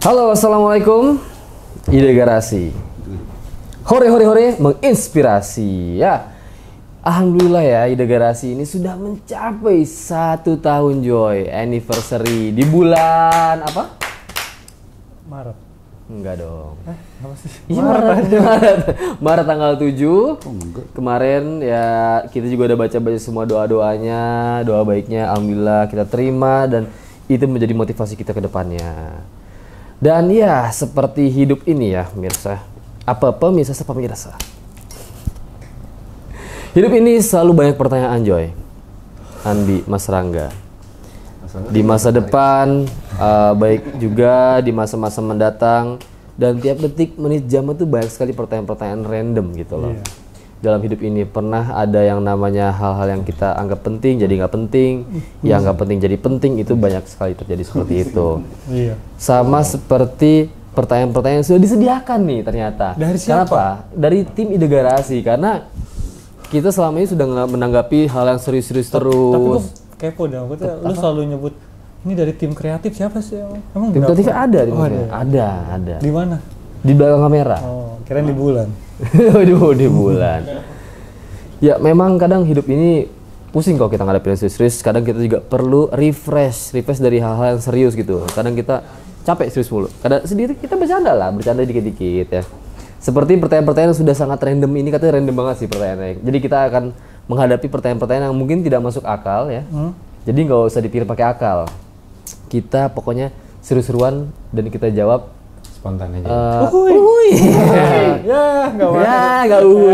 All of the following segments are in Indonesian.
Halo, assalamualaikum. Ide Garasi. Hore hore hore menginspirasi ya. Alhamdulillah ya, Ide Garasi ini sudah mencapai 1 tahun Joy anniversary di bulan apa? Maret. Enggak dong. Apa sih? Iya, Maret tanggal 7. Kemarin ya kita juga udah baca-baca semua doa-doanya, doa baiknya. Alhamdulillah kita terima dan itu menjadi motivasi kita ke depannya. Dan ya seperti hidup ini ya pemirsa. Apa pemirsa sepemirsa. Hidup ini selalu banyak pertanyaan Joy. Andi, Mas Rangga. Di masa depan, baik juga di masa-masa mendatang. Dan tiap detik, menit, jam itu banyak sekali pertanyaan-pertanyaan random gitu loh. Iya. Dalam hidup ini pernah ada yang namanya hal-hal yang kita anggap penting jadi nggak penting, yang nggak penting jadi penting, itu banyak sekali terjadi seperti itu. Iya. Sama seperti pertanyaan-pertanyaan yang sudah disediakan nih ternyata. Dari siapa? Kenapa? Dari tim Ide Garasi, karena kita selama ini sudah menanggapi hal yang serius-serius Tapi gue terus. kepo dong, lu selalu nyebut ini dari tim kreatif siapa sih? Emang Tim berapa? kreatif ada di Oh, mana? Ada. Di mana? Di belakang kamera. Oh, kirain di bulan. Waduh, di bulan. Ya memang kadang hidup ini pusing kalau kita ngadepin yang serius. Kadang kita juga perlu refresh dari hal-hal yang serius gitu. Kadang kita capek serius mulu. Kadang sendiri kita bercanda dikit-dikit ya. Seperti pertanyaan-pertanyaan yang sudah sangat random ini, katanya random banget sih pertanyaannya. Jadi kita akan menghadapi pertanyaan-pertanyaan yang mungkin tidak masuk akal ya. Jadi nggak usah dipikir pakai akal. Kita pokoknya seru-seruan dan kita jawab spontan aja. Ya, enggak apa-apa. Ya, nggak uhuy.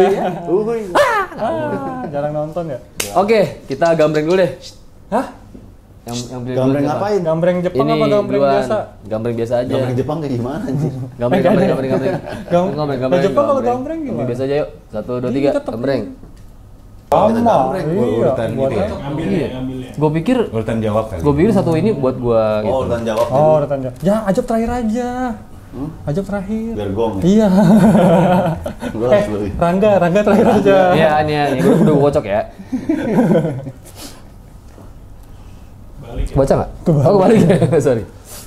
Jarang nonton ya? Oke, kita gambreng dulu deh. Hah? Yang beli Gambreng dulu siapa? ngapain? Gambreng Jepang apa gambreng duluan. biasa? Gambreng biasa aja. Gambreng Jepang kayak gimana anjir? Gambreng. Nah, Jepang kalau gambreng gimana? Biasa aja yuk. 1, 2, 3, tetep gambreng. Kita Sama. gambreng, Iya, urutan buat gitu ya. apa? Gue pikir Urutan jawab kali. satu ini buat gua gitu. Oh, urutan jawab. Oh, urutan jawab. Ya, Ajab terakhir aja. Ajab terakhir. Biar gong. Iya. Gua harus lebih. Rangga terakhir aja. Iya, ini gue udah kocok ya. Baca nggak? Oh, kebalik. Sorry.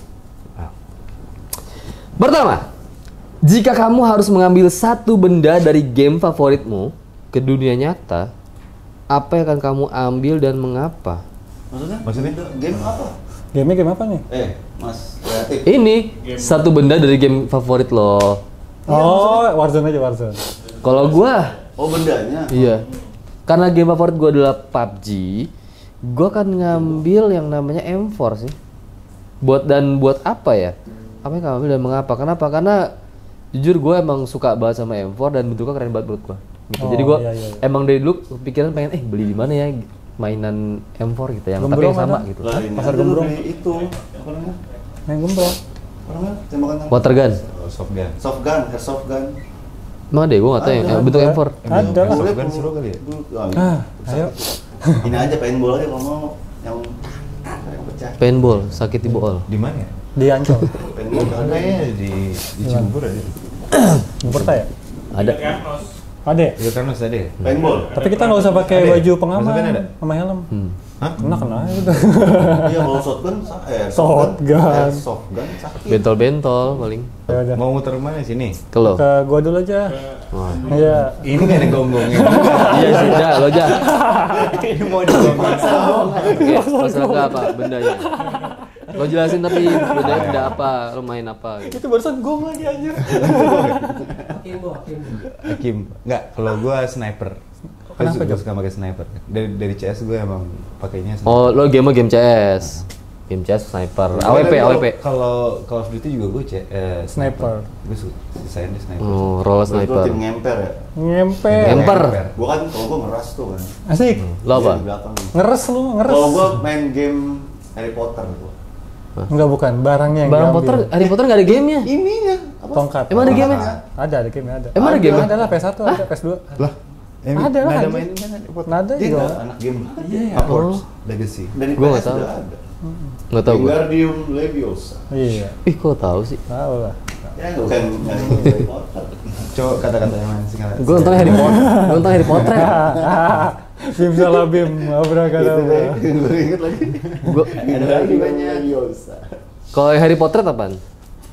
Pertama, jika kamu harus mengambil satu benda dari game favoritmu ke dunia nyata, apa yang akan kamu ambil dan mengapa? Maksudnya? Game apa? Game apa nih? Mas kreatif. Ini satu benda dari game favorit lo. Oh, Warzone aja Warzone. Kalau gua, Oh, bendanya. iya. Karena game favorit gua adalah PUBG, gua akan ngambil yang namanya M4 sih. Buat apa ya? Apa yang kamu ambil dan mengapa? Kenapa? Karena jujur gue emang suka banget sama M4 dan bentuknya keren banget menurut gue. Gitu. Oh, Jadi gue iya. emang dari dulu pikiran pengen beli di mana ya mainan M4 gitu yang tapi Gembrong yang sama ada? gitu. Lah, ini Pasar aja lu Gembrong. beli itu apa namanya? Main gembrong. Apa namanya? Tembakan tangan. Water gun. Soft gun. Soft gun, airsoft gun. Emang ada ya? Gue nggak tahu yang Ada. bentuk M4. Ada lah. Soft gun seru kali ya? Ayo. Ini aja paintball aja kalau mau yang pecah. Paintball, sakit di bool. Di mana ya? Di Ancol. Paintball kan Kayaknya di Cibubur aja. Bumperta ya? Ada. Ada ya? Iya kan masih ada ya? paintball. Tapi kita nggak usah pakai Ada ya? baju pengaman Maksudnya ada? sama helm. Hah? Kena gitu. Iya, kalau shotgun Shotgun. soft gun sakit. Bentol-bentol paling. Ya udah. Mau muter mana sini? Ke lo. Ke gua dulu aja. Wah. Iya. Ini kan ada gonggongnya. Iya sih, dah lo aja. Ini mau digonggong. Oke, masalah nggak apa bendanya. Lo jelasin tapi bedanya benda apa, lo main apa gitu. Itu barusan gong lagi anjir. Hakim. Enggak, kalau gua sniper. Kenapa, Gue Jok? suka pakai sniper. Dari CS gue emang pakainya sniper. Oh, lo game CS. Game CS sniper. AWP. Kalau Call of Duty juga gue Sniper. Gue sisain di sniper. Oh, roll Berarti lu sniper. tim ngemper ya. Ngemper. Ngemper. Gua kan kalau gua ngeras tuh kan. Asik. Lo apa? Di belakang. Ngeres lu, ngeres. Kalau gua main game Harry Potter gua. Enggak bukan, barangnya yang Barang diambil. Potter, Harry Potter nggak ada gamenya. Ininya apa? Tongkat. Emang ada game-nya? Ada game ada. Emang ada game-nya? Ada lah PS1, ada PS2. Lah, Ada lah, Nada anjir. mainin kan Harry Potter. Nada Dia juga. nggak anak game. Hogwarts Legacy. Dari Gua nggak PS tahu. udah ada. Nggak tahu gue. Wingardium Leviosa. Iya. Ih, kok tahu sih? Tahu lah. Ya bukan Harry Potter. Coba kata-kata yang mana sih? Gue nonton Harry Potter. Gue nonton Harry Potter. Bim salah bim, abrakadabra. Gue inget lagi. Gue Ada lagi banyak. Leviosa. kalau Harry Potter apaan?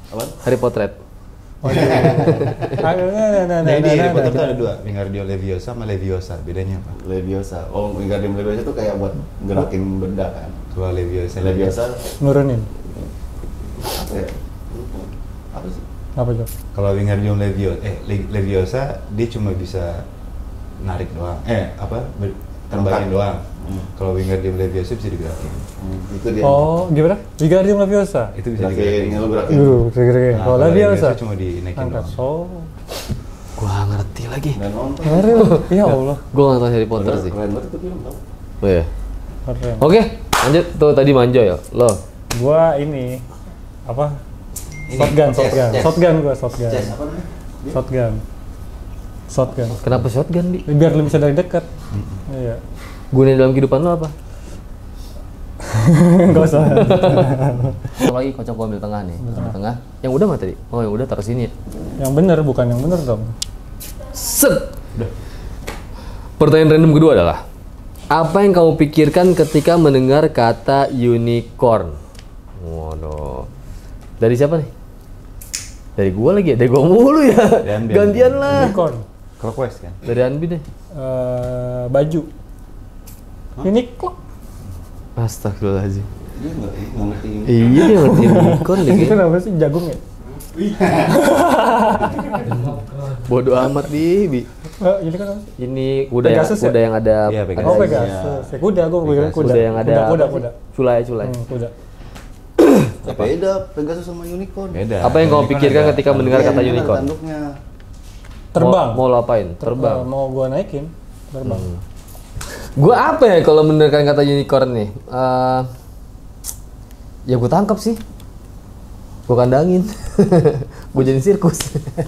Apa? Harry Potter. Oh, iya. Nah ini Harry Potter tuh ada dua, Wingardium Leviosa sama Leviosa. Bedanya apa? Leviosa. Oh, Wingardium Leviosa itu kayak buat gerakin benda kan. Kalau Leviosa. Leviosa Nurunin. apa ya? Apa sih? Apa tuh? Kalau Wingardium Leviosa dia cuma bisa narik doang. Terbangin doang. Kalau Wingardium Leviosa bisa digerakin. Itu dia. Oh, gimana? Wingardium Leviosa. Itu bisa Gerakin, digerakin. lu gerakin. Kira-kira. Nah, Kalau Leviosa cuma dinaikin angkat. doang. Oh. Gua nggak ngerti lagi. Dan nonton. Keren. Ya Allah. Gua nggak tahu Harry Potter sih. Keren banget itu film tau. Oh iya. Keren. Oke, lanjut tuh tadi Manjo ya. Lo. Gua ini apa? Ini, Shotgun. chess. Shotgun gua, shotgun. Chess apa namanya? Shotgun. Kenapa shotgun, Bi? Biar lu bisa dari dekat. Iya. Gunanya dalam kehidupan lo apa? Enggak usah. Satu lagi kocok gua ambil tengah nih. Ambil tengah. Yang udah mah tadi? Oh, yang udah taruh sini ya. Yang benar bukan yang benar dong. Set. Pertanyaan random kedua adalah apa yang kamu pikirkan ketika mendengar kata unicorn? Waduh. Dari siapa nih? Dari gua lagi ya? Dari gua mulu ya? Anbi. Gantian lah. Unicorn. Kalau quest kan? Dari Anbi deh. Baju. Ini kok. Astagfirullahaladzim. Dia nggak ngerti ini. Iya dia ngerti unicorn Ini lagi. kenapa sih jagung ya? Bodoh amat Bi. Ini kan apa sih? Ini kuda yang Pegasus ya? kuda yang ada. Iya, Pegasus. Oh, ada- Pegasus. Ya, kuda, gue pikirnya kuda. Kuda yang ada. Kuda, apa kuda. sih? Culai. Kuda. Beda Pegasus sama unicorn. Beda. Apa yang kamu Unicorn pikirkan ada ketika mendengar Iya, kata ini ada unicorn? tanduknya. Terbang. Mau lo apain? Terbang. Mau gua naikin. Terbang. Gua apa ya kalau mendengarkan kata unicorn nih? Ya gue tangkap sih. Gue kandangin. Gue jadi sirkus.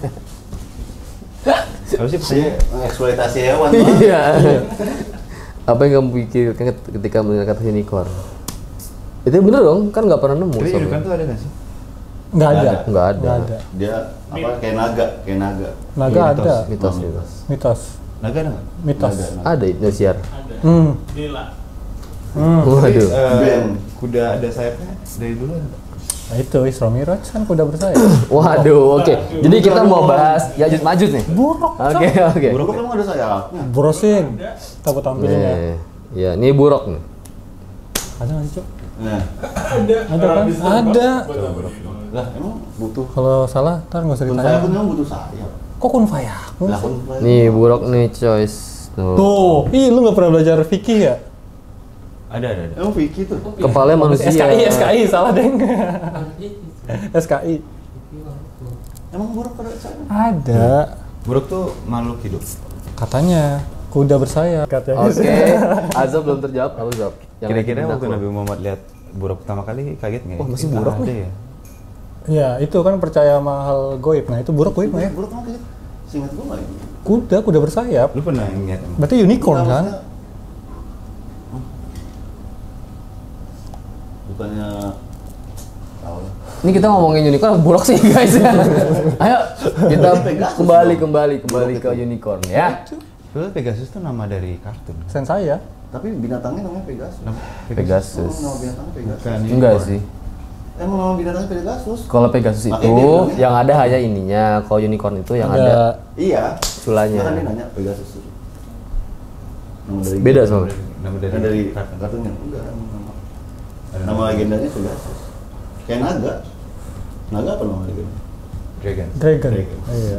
Apa sih Saya pesannya? eksploitasi hewan. Bang. Iya. Apa yang kamu pikirkan ketika mendengar kata unicorn? Itu bener dong, kan nggak pernah nemu. Tapi soalnya. unicorn tuh ada nggak sih? Nggak ada. Nggak ada. Nggak ada. Dia apa kayak naga. Naga Iya, ada. Mitos. Mitos. Naga ada nggak? Mitos. Ada Indosiar. Hmm. Waduh. Ben. Kuda ada sayapnya dari dulu ada. Nah itu Isra Miraj kan kuda bersayap. Waduh, oke. Jadi kita mau bahas Yajud Majud nih. Buruk. Oke. Buruk emang ada sayapnya. Brosin. Takut tampilnya. Nih, ya, ini buruk nih. Ada nggak sih, Cok? Nah, Ada kan? Ada. lah emang butuh. Kalau salah, ntar nggak usah Kun ditanya. sayap pun emang butuh sayap. Kok kun fayakun Lah sih? kun sayap. Nih buruk nih choice. Tuh, ih lu nggak pernah belajar fikih ya? Ada. Emang Vicky tuh. Kepala manusia. SKI salah deng. SKI. Emang buruk pada sayap. Ada. Buruk tuh makhluk hidup. Katanya kuda bersayap. Katanya. Oke. Azab belum terjawab. Apa Zab? Yang Kira-kira bikin waktu aku. Nabi Muhammad lihat buruk pertama kali kaget nggak? Wah, masih Itu buruk ada nih. ya? Ya itu kan percaya sama hal goib. Nah itu buruk goib ya. Buruk emang gitu. Seingat gua nggak ini. Kuda bersayap. Lu pernah ngeliat emang? Berarti unicorn Bukan, kan? maksudnya- Bukannya tahu lah. Ini kita ngomongin unicorn buruk sih guys. Ayo kita kembali ke unicorn ya. Sebenarnya Pegasus tuh nama dari kartun. Sensei ya. Tapi binatangnya namanya Pegasus. Pegasus. Nama binatangnya Pegasus. Bukan Enggak unicorn. sih. Emang nama binatangnya Pegasus. Kalau Pegasus Makanya itu dia bilangnya- yang ada hanya ininya. Kalau unicorn itu yang ada Iya. sulanya. Kan dia nanya Pegasus. Nama dari Beda soalnya. Nama Kan dari kartun. kartunnya enggak nama. Ada Nama legendanya Pegasus. Kayak naga. Naga apa nama legenda? Dragon. Dragon. Dragon. Iya.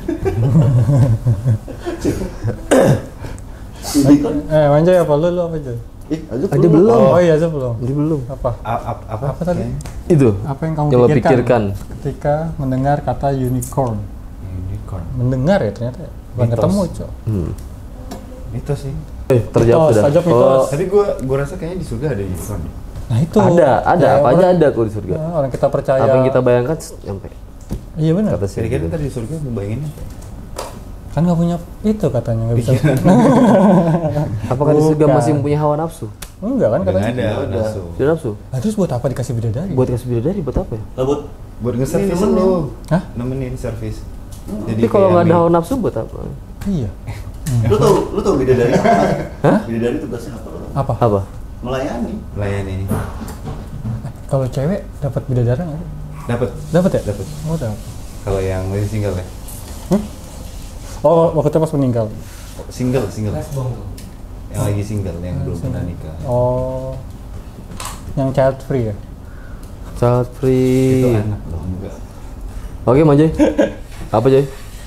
Unicorn? Manjay apa lu apa aja? Aja Aja belum. Oh iya aja belum. Ini belum. Apa? Apa tadi? kayaknya? Itu. Apa yang kamu Yang lo pikirkan, pikirkan. ketika mendengar kata unicorn? Unicorn. Mendengar ya ternyata. Ya? Bukan Mitos. ketemu, Cok. Itu sih. Terjawab Mitos, sudah. ajab mitos. Oh, Tapi gua rasa kayaknya di surga ada unicorn. Nah itu. ada. Ya, Apa aja orang- ada kok di surga. Orang kita percaya. Apa yang kita bayangkan nyampe. Iya benar. Kata sih. Kira-kira ntar di surga lu bayangin apa? Kan nggak punya itu katanya nggak bisa. Apakah di surga Bukan. masih mempunyai hawa nafsu? Enggak kan Udah katanya. nggak ada Nggak ada. nafsu. Tidak nafsu. Nah, terus buat apa dikasih bidadari? Buat kasih bidadari buat apa ya? Lah, buat Buat nge-service Ini lu. Hah? Nemenin service. Tapi kalau nggak ada hawa nafsu buat apa? Iya. lu tahu bidadari apa? Hah? Bidadari tugasnya apa? Apa? Apa? Melayani. melayani. Kalau cewek dapat bidadari nggak? sih? Dapat ya? Dapat. Oh, dapat. Kalau yang masih single ya. Oh, waktu itu pas meninggal. Single. Yang lagi single, yang belum pernah nikah. Oh. Yang child free ya? Child Itu free. anak dong enggak. Oke, Mang Joy. Apa Joy?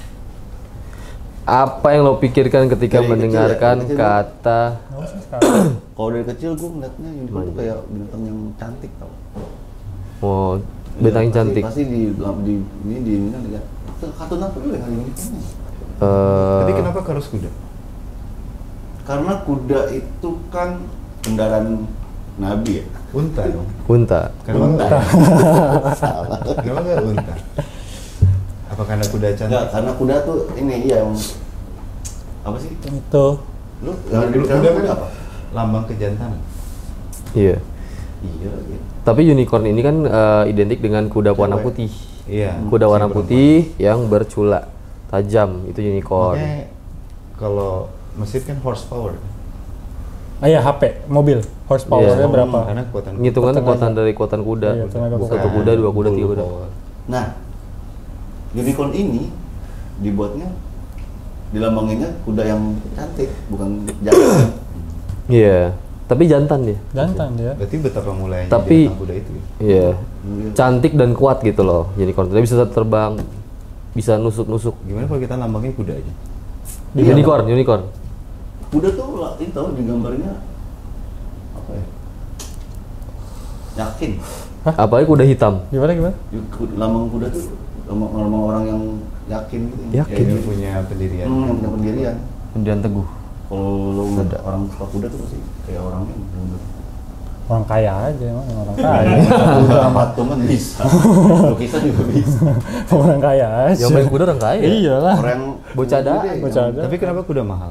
Apa yang lo pikirkan ketika Dari kecil ya, mendengarkan dari kecil kata Oh, sih sekarang. Kalau dari kecil gue ngeliatnya unicorn tuh kayak binatang yang cantik tau. oh bintang Iya, yang cantik? Pasti ini kan lihat. Kartun apa dulu ya kali ini? Tapi kenapa harus kuda? Karena kuda itu kan kendaraan Nabi ya. Unta dong. Unta. Kenapa Unta. enggak? Salah. Kenapa enggak unta? Apa karena kuda cantik? Enggak, karena kuda tuh ini iya yang apa sih? Itu. Lu Kuda kan apa? lambang kejantanan. Iya. Iya gitu. Tapi unicorn ini kan identik dengan kuda warna Cewek. putih. Iya. Kuda warna si perempuan. putih yang bercula tajam, itu unicorn. Makanya kalau mesin kan horsepower. Ah iya, HP, mobil. Horsepower-nya Iya. berapa? Karena kekuatan Ngitungan Kekuatan kekuatan aja. dari kekuatan kuda. Iya, tenaga Satu kuda. kuda, dua kuda, tiga kuda. Bullpower. Nah, unicorn ini dibuatnya dilambanginnya kuda yang cantik, bukan jantan. Iya. Tapi jantan dia. Jantan dia. Berarti betapa mulainya Tapi- binatang kuda itu ya? Iya. Iya. Cantik dan kuat gitu loh unicorn. Dia bisa terbang, bisa nusuk-nusuk. Gimana kalau kita lambangnya kuda aja? Iya. Unicorn. Kuda tuh lah, ini tahu di gambarnya apa ya? Yakin. Apalagi kuda hitam. Gimana? Lambang kuda tuh lambang orang yang yakin gitu. Yakin. Yang punya pendirian. Yang punya pendirian. Kemudian teguh. Kalau lo ngeliat orang suka kuda tuh pasti kayak orangnya bener-bener. Orang kaya aja emang, orang kaya. Kuda patungan bisa. Lukisan juga bisa. Orang kaya aja. Yang main kuda orang kaya. Iyalah. Orang yang Bocah ada, gede, bocah yang- ada. Tapi kenapa kuda mahal?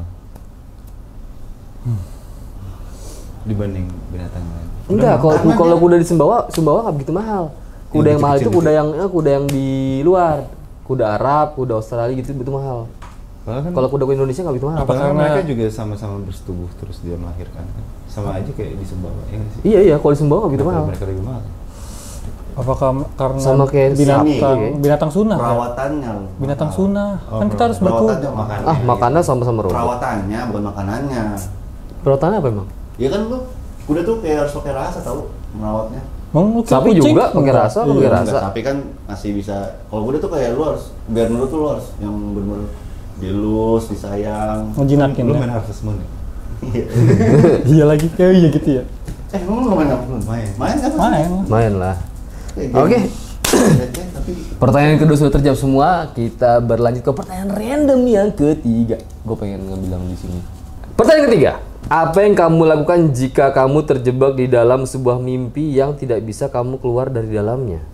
Dibanding binatang lain. Enggak, Karena kalau dia- kuda di Sumbawa nggak begitu mahal. Kuda yang mahal itu kecil-kecil kuda yang di luar. Kuda Arab, kuda Australia gitu begitu mahal. Padahal kan Kalau kuda Indonesia nggak begitu mahal. Apa karena karena- mereka juga sama-sama bersetubuh terus dia melahirkan kan? Sama aja kayak di Sumbawa ya nggak sih? Iya, kalau di Sumbawa nggak begitu Kenapa mahal. mereka lebih mahal? Apakah karena Sama kayak binatang sapi, binatang sunah? Ya? perawatannya loh. Binatang sunah. Oh, Kan kita harus perawatannya berkuda. makan. Ah, makannya sama-sama robot. Perawatannya bukan makanannya. Perawatannya apa emang? Ya kan lu kuda tuh kayak harus pakai rasa tahu merawatnya. Mau lu kayak Sapi kucing? juga pakai Enggak. rasa apa Iya. pakai rasa? Enggak, tapi kan masih bisa. Kalau kuda tuh kayak lu harus biar menurut tuh lu harus yang bener-bener dilus, disayang. Ngejinakin Lu ya. main Harvest Moon ya? Iya. Iya lagi, kayak iya gitu ya. Emang lu nggak main apa? Main. Main kan? Main. Main lah. Kayak Oke. game. Tapi Pertanyaan kedua sudah terjawab semua. Kita berlanjut ke pertanyaan random yang ketiga. Gue pengen ngebilang di sini. Pertanyaan ketiga. Apa yang kamu lakukan jika kamu terjebak di dalam sebuah mimpi yang tidak bisa kamu keluar dari dalamnya?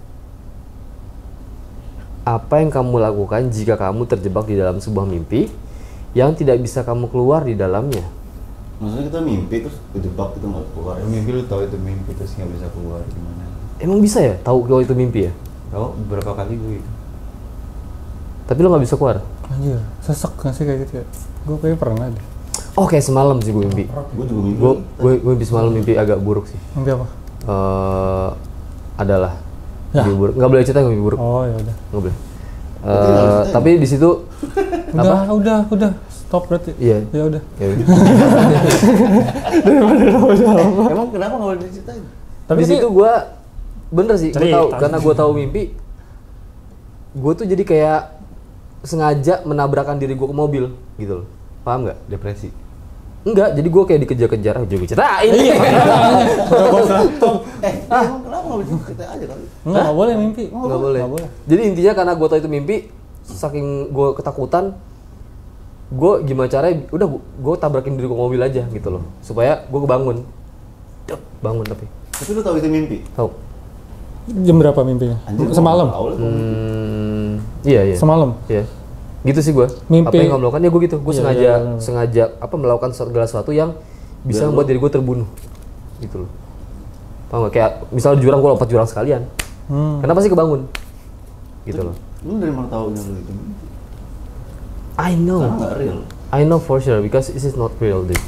Apa yang kamu lakukan jika kamu terjebak di dalam sebuah mimpi yang tidak bisa kamu keluar di dalamnya? maksudnya kita mimpi terus kejebak kita nggak keluar. Ya, mimpi lu tahu itu mimpi terus nggak bisa keluar gimana? Emang bisa ya tahu kalau itu mimpi ya? Tahu berapa kali gue itu? Tapi lo nggak bisa keluar? Anjir, sesek nggak sih kayak gitu ya? Gue kayaknya pernah deh. Oh, kayak semalam sih gue mimpi. Gue juga mimpi. Gue mimpi semalam mimpi agak buruk sih. Mimpi apa? Adalah Ya. mimpi buruk. Nggak boleh cerita mimpi buruk. Oh ya udah. Nggak boleh. Berarti nggak harus cerita Tapi di situ Udah. Stop berarti. Iya. Ya udah. ya udah. Emang kenapa nggak boleh diceritain? Di situ gue bener sih. Gue tahu Cerita. karena gue tahu mimpi. Gue tuh jadi kayak sengaja menabrakkan diri gue ke mobil gitu loh. Paham nggak? Depresi. Enggak, jadi gue kayak dikejar-kejar. Juga ceritain. Emang kenapa nggak boleh cerita aja kali? Nggak boleh mimpi. Nggak boleh. Nggak boleh. Jadi intinya karena gue tahu itu mimpi, saking gue ketakutan, gue gimana caranya, udah gue tabrakin diri gue ke mobil aja gitu loh, supaya gue kebangun. Dep, bangun tapi. Tapi lu tahu itu mimpi? Tahu? Jam berapa mimpinya? Anjir, Semalam. gua nggak tahu lah gua mimpi. Iya. Semalam. Iya. Gitu sih gue. Mimpi. Apa yang kamu lakukan? Ya gue gitu. Gue Iya, sengaja, iya, iya. sengaja apa melakukan segala sesuatu yang bisa Biar membuat lu- diri gue terbunuh. Gitu loh. Paham gak? Kayak misal di jurang gue lompat jurang sekalian. Kenapa sih kebangun? Gitu loh. Lu dari mana tahu lu itu mimpi? I know. Karena nggak real. I know for sure because this is not real, dude.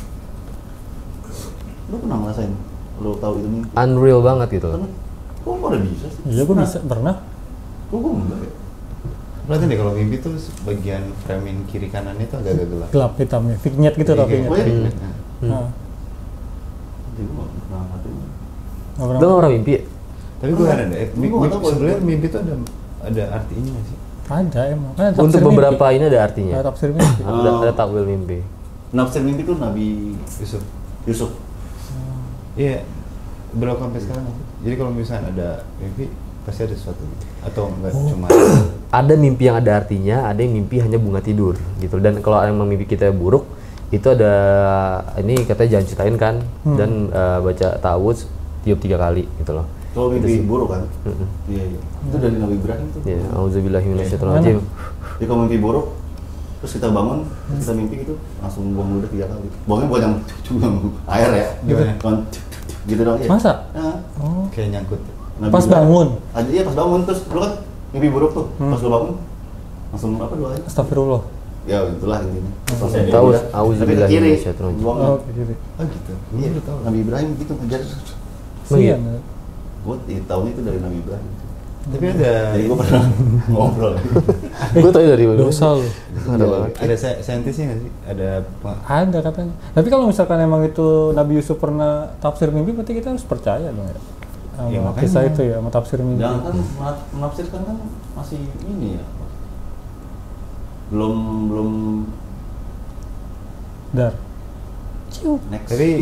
Lu pernah ngerasain? Lu tahu itu mimpi? Unreal banget gitu loh. Karena kok ada bisa sih? Iya gue bisa pernah. Gue enggak ya. Perhatiin deh kalau mimpi tuh bagian framing kiri kanannya itu agak-agak gelap. Gelap hitam ya, vignette gitu Iya, tau kayak- Oh vignette. ya? Nah, Jadi gue nggak pernah ngatain. nggak pernah. Lu nggak orang mimpi ya? Tapi gue heran deh, Gua nggak tahu sebenarnya mimpi tuh ada artinya nggak sih? Ada emang. Kan ada Untuk tafsir beberapa mimpi. ini ada artinya. Ada tafsir mimpi. Ada takwil mimpi. Nafsir mimpi tuh Nabi Yusuf. Yusuf. Iya, berlaku sampai sekarang. Jadi kalau misalnya ada mimpi, pasti ada sesuatu gitu. Atau enggak cuma Ada mimpi yang ada artinya, ada yang mimpi hanya bunga tidur gitu. Dan kalau emang mimpi kita buruk, itu ada ini katanya jangan ceritain kan, dan baca ta'awudz tiup 3 kali gitu loh. Kalau mimpi buruk kan? Iya iya. Itu dari Nabi Ibrahim tuh. Ya, auzubillahi minasyaitonirrajim. Jadi kalau mimpi buruk, terus kita bangun, kita mimpi gitu, langsung buang ludah 3 kali. Buangnya buat yang cuma air ya. Gimana? Cuman gitu dong ya. Masa? Nah, Oh. kayak nyangkut. Nabi Pas Ibrahim. bangun? Iya pas bangun, terus lu kan mimpi buruk tuh. Pas lu bangun, langsung apa doanya? Astagfirullah. Ya itulah intinya. Tahu, Tapi ke auzubillahi kiri, minasyaitonirrajim. buangnya. Oh, kayak gitu. Oh gitu. Iya, Baru tahu. Nabi Ibrahim gitu ngajar. Iya. Sian. Gue tahunya itu dari Nabi Ibrahim. Tapi ada Jadi gue pernah ngobrol. Gue tahu dari mana. Dosa lu. Ada banget. ada saintisnya nggak sih? Ada Ada katanya. Tapi kalau misalkan emang itu Nabi Yusuf pernah tafsir mimpi, berarti kita harus percaya dong ya. Sama Ya, makanya. kisah itu ya, sama tafsir mimpi. Jangan kan menafsirkan kan masih ini ya. Belum Dar. next. tapi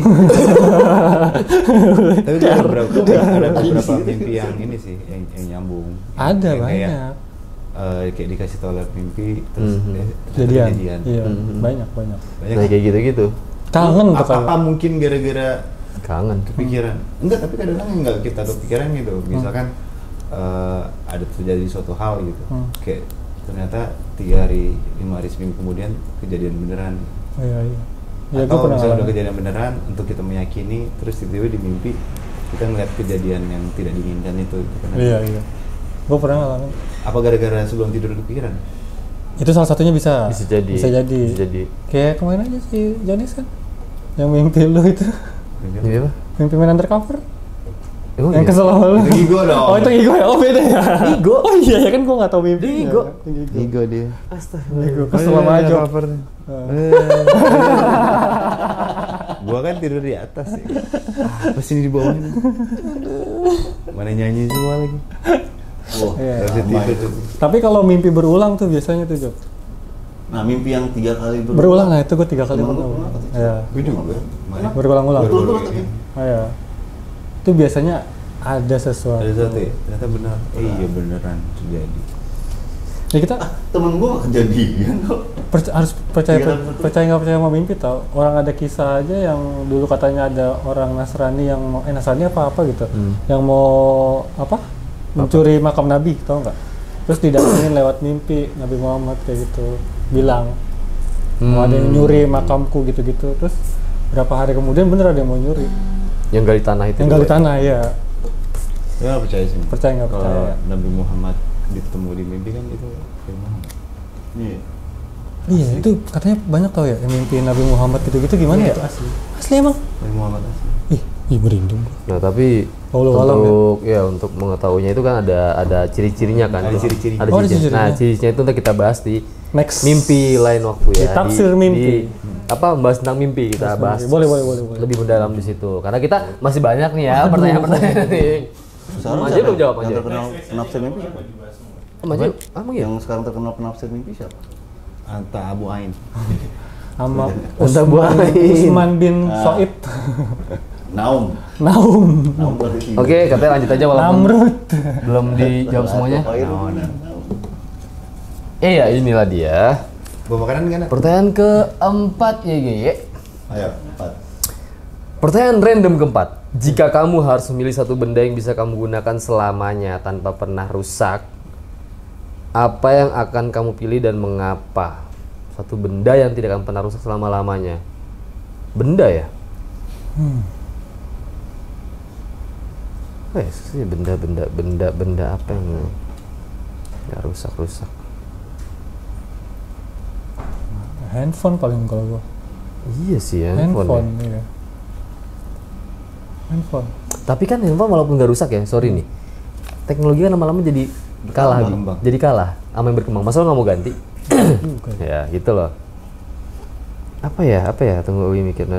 ada beberapa mimpi yang ini sih yang nyambung. Ada Yang kayak, banyak. kayak dikasih tahu lewat mimpi terus Jadian. kejadian. Iya, banyak. Banyak. Nah, kayak gitu-gitu. Kangen tuh apa kalau. mungkin gara-gara Kangen. kepikiran? Enggak, tapi kadang-kadang enggak kita kepikiran gitu. Misalkan ada terjadi suatu hal gitu. Kayak ternyata 3 hari, 5 hari seminggu kemudian kejadian beneran. Iya. Ya, gue Atau pernah misalnya udah ngalamin. kejadian beneran untuk kita meyakini, terus tiba-tiba di mimpi kita ngeliat kejadian yang tidak diinginkan itu. Gitu kan. Iya. Gue pernah ngalamin. Apa gara-gara sebelum tidur kepikiran? Itu salah satunya bisa. Bisa jadi. Bisa jadi. Bisa jadi. Kayak kemarin aja si Jonis kan, yang mimpi lu itu, Ini apa? mimpi main undercover. Emang Yang iya? kesel sama lu. Itu Gigo dong. Oh itu Gigo ya? Oh beda ya? Gigo? Oh iya ya kan gue gak tau mimpi. Gigo. Gigo dia. Gigo. Kesel sama Ajo. Gua kan tidur di atas ya. Apa sih ini di bawah? Mana nyanyi semua lagi? Oh, Iya. Gak bisa lama tidur itu. tuh. Tapi kalau mimpi berulang tuh biasanya tuh Jok. Nah mimpi yang 3 kali Berulang lah itu gue 3 kali Temen lu pernah. pernah tuh? Iya. Gue juga. Kenapa? Berulang-ulang. Betul tapi. Oh, iya. Itu biasanya ada sesuatu. Ada satu ya? Ternyata benar. Iya beneran terjadi. Ya kita Temen gue gak kejadian kok. harus percaya Iya, betul. percaya nggak percaya sama mimpi tau. Orang ada kisah aja yang dulu katanya ada orang Nasrani yang mau Nasrani apa gitu, yang mau apa mencuri makam Nabi, tau nggak? Terus didatengin lewat mimpi Nabi Muhammad kayak gitu, bilang mau ada yang nyuri makamku gitu-gitu. Terus berapa hari kemudian bener ada yang mau nyuri, Yang gali tanah itu. yang gali tanah ya. Ya nggak percaya sih. Percaya nggak Kalau percaya? Nabi Muhammad ditemu di mimpi kan itu Nabi Muhammad. Iya. Iya itu katanya banyak tau ya yang mimpi Nabi Muhammad gitu-gitu gimana ya? Asli emang? Nabi Muhammad asli. Ih merinding. Nah, tapi Wallahu alam untuk mengetahuinya itu kan ada ciri-cirinya kan. Ada ciri-cirinya. Ada Oh, ada ciri-cirinya. Nah, ciri-cirinya. ciri-cirinya itu untuk kita bahas di Next. mimpi lain waktu ya. Di tafsir mimpi. Apa membahas tentang mimpi kita Tafsir bahas. mimpi. Boleh. Lebih mendalam di situ. Karena kita masih banyak nih ya pertanyaan-pertanyaan nih. Sekarang Maju siapa belum jawab yang aja. terkenal penafsir mimpi siapa? Maju. Emang ya? Yang sekarang terkenal penafsir mimpi siapa? Anta Abu Ain. Sama Anta Buain. Usman bin Soid. Naum. Naum. Naum berarti. Oke, katanya lanjut aja walaupun Namrud. belum dijawab semuanya. Naum. Iya, inilah dia. Bawa makanan kan? Pertanyaan keempat ya, Ge. Ayo, 4. Pertanyaan random keempat. Jika kamu harus memilih satu benda yang bisa kamu gunakan selamanya tanpa pernah rusak, apa yang akan kamu pilih dan mengapa? Satu benda yang tidak akan pernah rusak selama-lamanya. Benda ya? Sih benda apa yang nggak rusak? Handphone paling kalau gua. Iya sih ya, handphone. Ya. Iya. Handphone. Tapi kan handphone walaupun nggak rusak ya, sorry nih. Teknologi kan lama-lama jadi kalah Bi. Berkembang. Jadi kalah sama yang berkembang. Masa lo nggak mau ganti? Bukan. Ya gitu loh. Apa ya tunggu Wi mikir.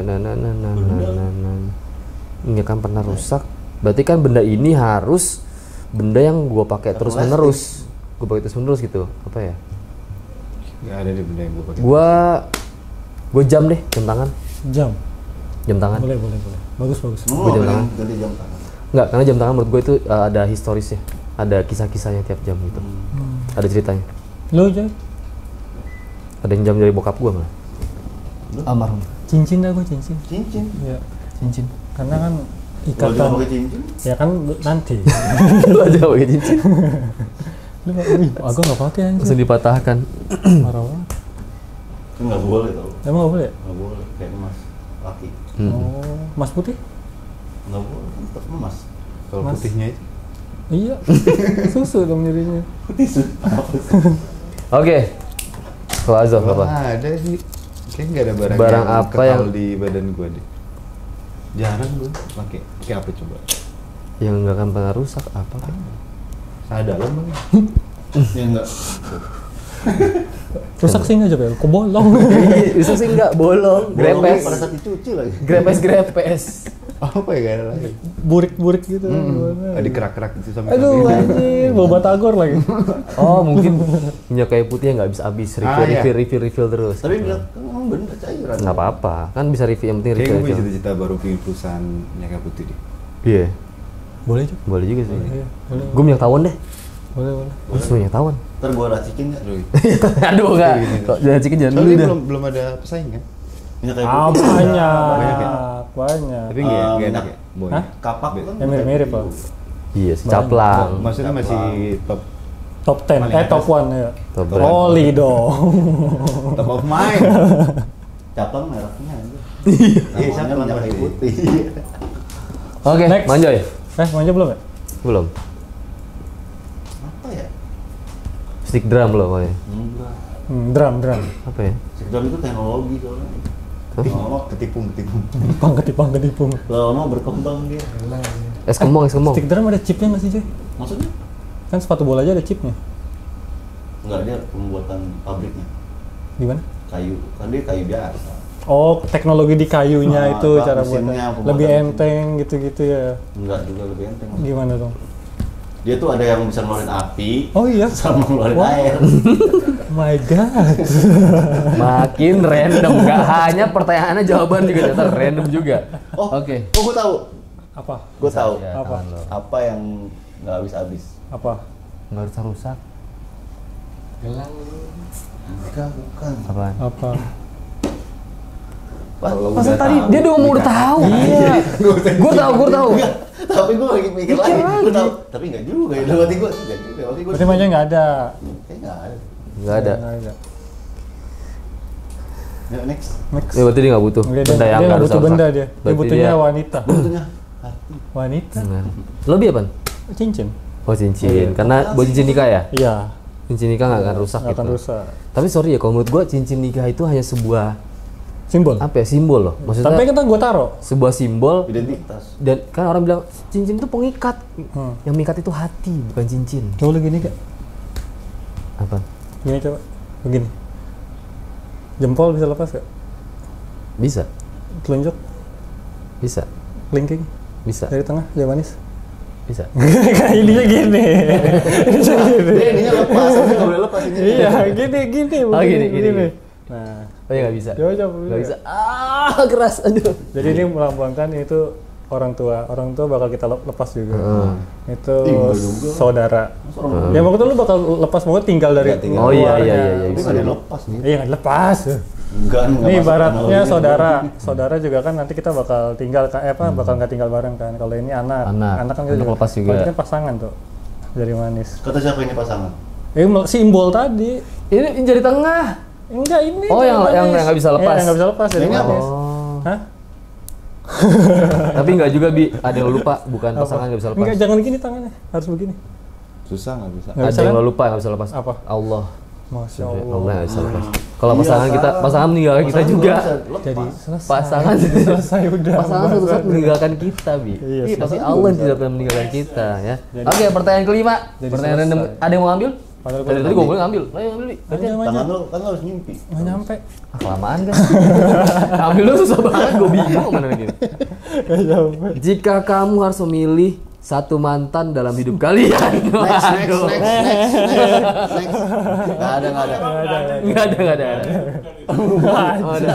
Ini kan pernah rusak, berarti kan benda ini harus benda yang gue pakai terus menerus gitu. Apa ya? Nggak ada di benda yang gue pakai. Gue jam deh, jam tangan. Jam tangan. Boleh. Bagus. Gua jam tangan. Ganti jam tangan. Enggak, karena jam tangan menurut gue itu ada historisnya, ada kisah-kisahnya tiap jam gitu. Ada ceritanya. Lo aja. Ada yang jam dari bokap gue malah. Almarhum. Cincin dah gue cincin. Cincin. Iya. Cincin. Karena kan Kalau ikatan. cuma pakai cincin, Ya kan nanti. Lu aja pakai cincin. Lu nggak, aku nggak pakai Langsung anjir. dipatahkan. Marah banget. kan nggak boleh tau. Emang nggak boleh? Nggak boleh, kayak emas. Laki. Oh, Mas Putih? Nggak boleh, kan tetap emas. Kalau Mas. putihnya itu. Iya. Susu dong jadinya. Putih sih. Apa sih? Oke. Kalau Azaf apa? Ada sih. Kayaknya nggak ada barang, Barang yang apa kekal yang- di badan gue deh. Jarang gue pakai. Pakai apa coba? Yang nggak akan pernah rusak apa kan? Saya dalam bang. Ya enggak. Rusak sih nggak coba ya? Kok bolong? Rusak sih nggak, bolong, Bolongnya grepes, pada saat dicuci lagi. grepes. Apa ya gak ada lagi? Burik-burik gitu. Gimana? Ada kerak-kerak gitu sampai. Aduh anjir, bau batagor lagi. Oh mungkin minyak kayu putih yang nggak habis refill terus. Tapi bilang, kan emang bener cairan. Nggak apa-apa, kan bisa refill, yang penting Kayaknya refill gue punya aja. cita-cita baru bikin perusahaan minyak putih deh. Iya, Boleh juga. boleh juga sih. Iya, boleh. Gue minyak tawon deh. Boleh. Gue suka minyak tawon. Ntar gua racikin nggak? Aduh nggak, kok jangan cikin jangan dulu Soalnya dah. belum ada pesaing kan? Minyak kayu Ah, putih. Banyak ya? banyak. Tapi nggak enak ya? Boy. Hah? Kapak kan. Yang mirip-mirip pak. Iya, caplang. Maksudnya masih top Top 10, Paling atas. top 1 ya. Top brand. Oli dong. top of mind. Caplang mereknya aja. Iya, Namanya caplang minyak kayu pasti. putih. Oke, Next. Manjoy. Manja belum ya? Belum. Apa ya? Stick drum belum pokoknya. Enggak. Drum. Apa ya? Sektor itu teknologi soalnya. Lama Ketipung. Ketipung. lama berkembang dia. Es kemong. Stick drum ada chipnya nggak sih Joy? Maksudnya? Kan sepatu bola aja ada chipnya. Enggak, dia pembuatan pabriknya. Gimana? Kayu, kan dia kayu biasa. Oh, teknologi di kayunya Ah, itu Pak, cara mesinnya, buatnya. pembuatan Lebih mesin. enteng gitu-gitu ya. Enggak juga lebih enteng. Gimana dong? Dia tuh ada yang bisa ngeluarin api, Oh iya. sama ngeluarin Wah. air. My God. Makin random, nggak hanya pertanyaannya jawaban juga ternyata random juga. Oh, Oke. Oh, gue tahu. Apa? Gue tahu. Ya, Apa? tangan lo. Apa yang nggak habis-habis? Apa? Nggak usah rusak. Enggak, bukan. Apaan? Apa? Masa tadi dia udah tahu. Iya. Gue tahu. Tapi gue lagi mikir lagi. Gue tahu. Tapi nggak juga ya. Berarti gue nggak juga. Berarti gue. Berarti Manja nggak ada. Kayak nggak ada. Nggak ada. Nggak ada. Ya, next. Next. Ya berarti dia nggak butuh. Dia Benda yang nggak nggak butuh rusak. benda dia. Dia Berarti butuhnya dia- wanita. Butuhnya hati. Wanita? Nah. Lo bi apaan? Cincin. Oh cincin. Karena buat cincin nikah ya? Iya. Cincin nikah nggak akan rusak Nggak gitu. akan rusak. Tapi sorry ya, kalau menurut gua cincin nikah itu hanya sebuah Simbol. apa ya, simbol loh. Maksudnya Tapi kan gue taruh. sebuah simbol Identitas. dan kan orang bilang cincin itu pengikat. Hmm. Yang mengikat itu hati, bukan cincin. Coba lu gini kak. Apa? Gini coba. Begini. Jempol bisa lepas gak? Bisa, Telunjuk, bisa, kelingking, bisa, dari tengah, jauh manis. bisa. Kayak ininya gini. Ininya gini. Dia ininya lepas, tapi nggak boleh lepas ini. Iya, gini. Oh, gini. Nah, Oh ya nggak bisa. coba. Nggak bisa. Ah keras, aduh. Jadi ini melambangkan itu orang tua bakal kita lepas juga. Itu Tinggal juga. saudara. Ya maksudnya lu bakal lepas, mau tinggal dari Nggak tinggal. Oh iya, keluarga. Tapi bisa. nggak ada yang lepas nih. Iya nggak dilepas. Enggak Ini masuk ibaratnya teknologi. saudara juga kan nanti kita bakal tinggal bakal nggak tinggal bareng kan. Kalau ini anak kan kita Anak lepas juga. Kalau ini kan pasangan tuh. Jadi manis. Kata siapa ini pasangan? Simbol tadi. Ini jari tengah. Enggak ini. Oh, yang manis. nggak bisa lepas. Iya, yang nggak bisa lepas jadi Ini apa? manis. Oh. Hah? Tapi nggak juga bi, ada yang lo lupa, bukan pasangan nggak bisa lepas. Enggak, jangan gini tangannya. Harus begini. Susah nggak bisa. Nggak Ada bisa yang kan? lo lupa nggak bisa lepas. Apa? Allah. Masya Sampai Allah. Allah nggak bisa lepas. Kalau Iya, pasangan kita, Sam. pasangan meninggalkan kita Pasangan juga. nggak bisa lepas. Jadi selesai. Pasangan selesai udah. Pasangan suatu saat meninggalkan kita, Bi. Iya, Tapi pasangan Allah juga tidak pernah meninggalkan kita, ya. Jadi- Oke, pertanyaan kelima. Jadi Pertanyaan random. selesai. Ada yang mau ambil? Padahal Dari tadi gue boleh ngambil. Ayo ambil, Bi. Ayo, Tangan lu kan lu harus mimpi. nggak nyampe. Ah, kelamaan kan? Ambil lu susah banget, gue bingung mana lagi. Nggak nyampe. Jika kamu harus memilih satu mantan dalam hidup kalian. Next. Nggak ada. Nggak ada. Oh, ada.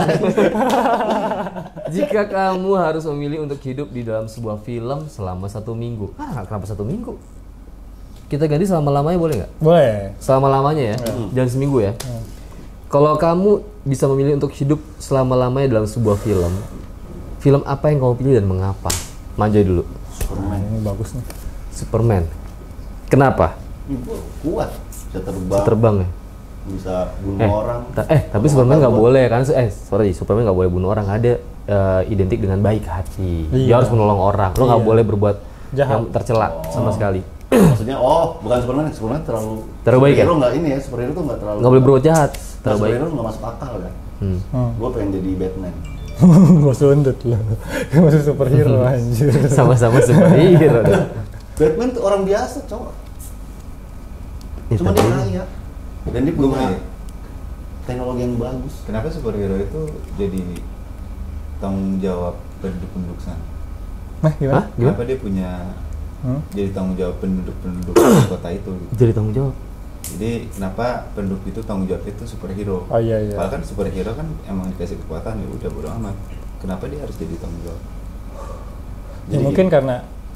Jika kamu harus memilih untuk hidup di dalam sebuah film selama 1 minggu. Kenapa 1 minggu? Kita ganti selama-lamanya boleh nggak? Boleh. Selama-lamanya ya, jangan seminggu ya. Kalau kamu bisa memilih untuk hidup selama-lamanya dalam sebuah film, film apa yang kamu pilih dan mengapa? Manja dulu. Nah, ini bagus nih. Superman. Kenapa? Ini gua kuat, bisa terbang, Bisa terbang ya? bisa bunuh orang. Tapi Superman nggak boleh kan? Superman nggak boleh bunuh orang. Ada identik dengan baik hati. Dia Iya. harus menolong orang. Lo nggak Iya. boleh berbuat Jahat. yang tercela sama sekali. Maksudnya, bukan Superman terlalu Terlalu baik ya? superhero nggak ini ya, superhero tuh nggak terlalu. Nggak boleh berbuat jahat. Terlalu baik. Superhero nggak masuk akal kan. Hmm. Gue pengen jadi Batman. Gak sundut loh. Masih superhero anjir. Sama-sama superhero. Batman tuh orang biasa, cowok. Ya, Cuma tapi- dia kaya. Dan dia punya Gimana ya? teknologi yang bagus. Kenapa superhero itu jadi tanggung jawab penduduk-penduduk sana? Nah, gimana? Hah? Gimana? Kenapa dia punya jadi tanggung jawab penduduk-penduduk kota itu gitu? Jadi tanggung jawab. Jadi kenapa penduduk itu tanggung jawab itu superhero? Oh iya. Padahal kan superhero kan emang dikasih kekuatan, ya udah bodo amat. Kenapa dia harus jadi tanggung jawab? Ya Jadi mungkin gitu. karena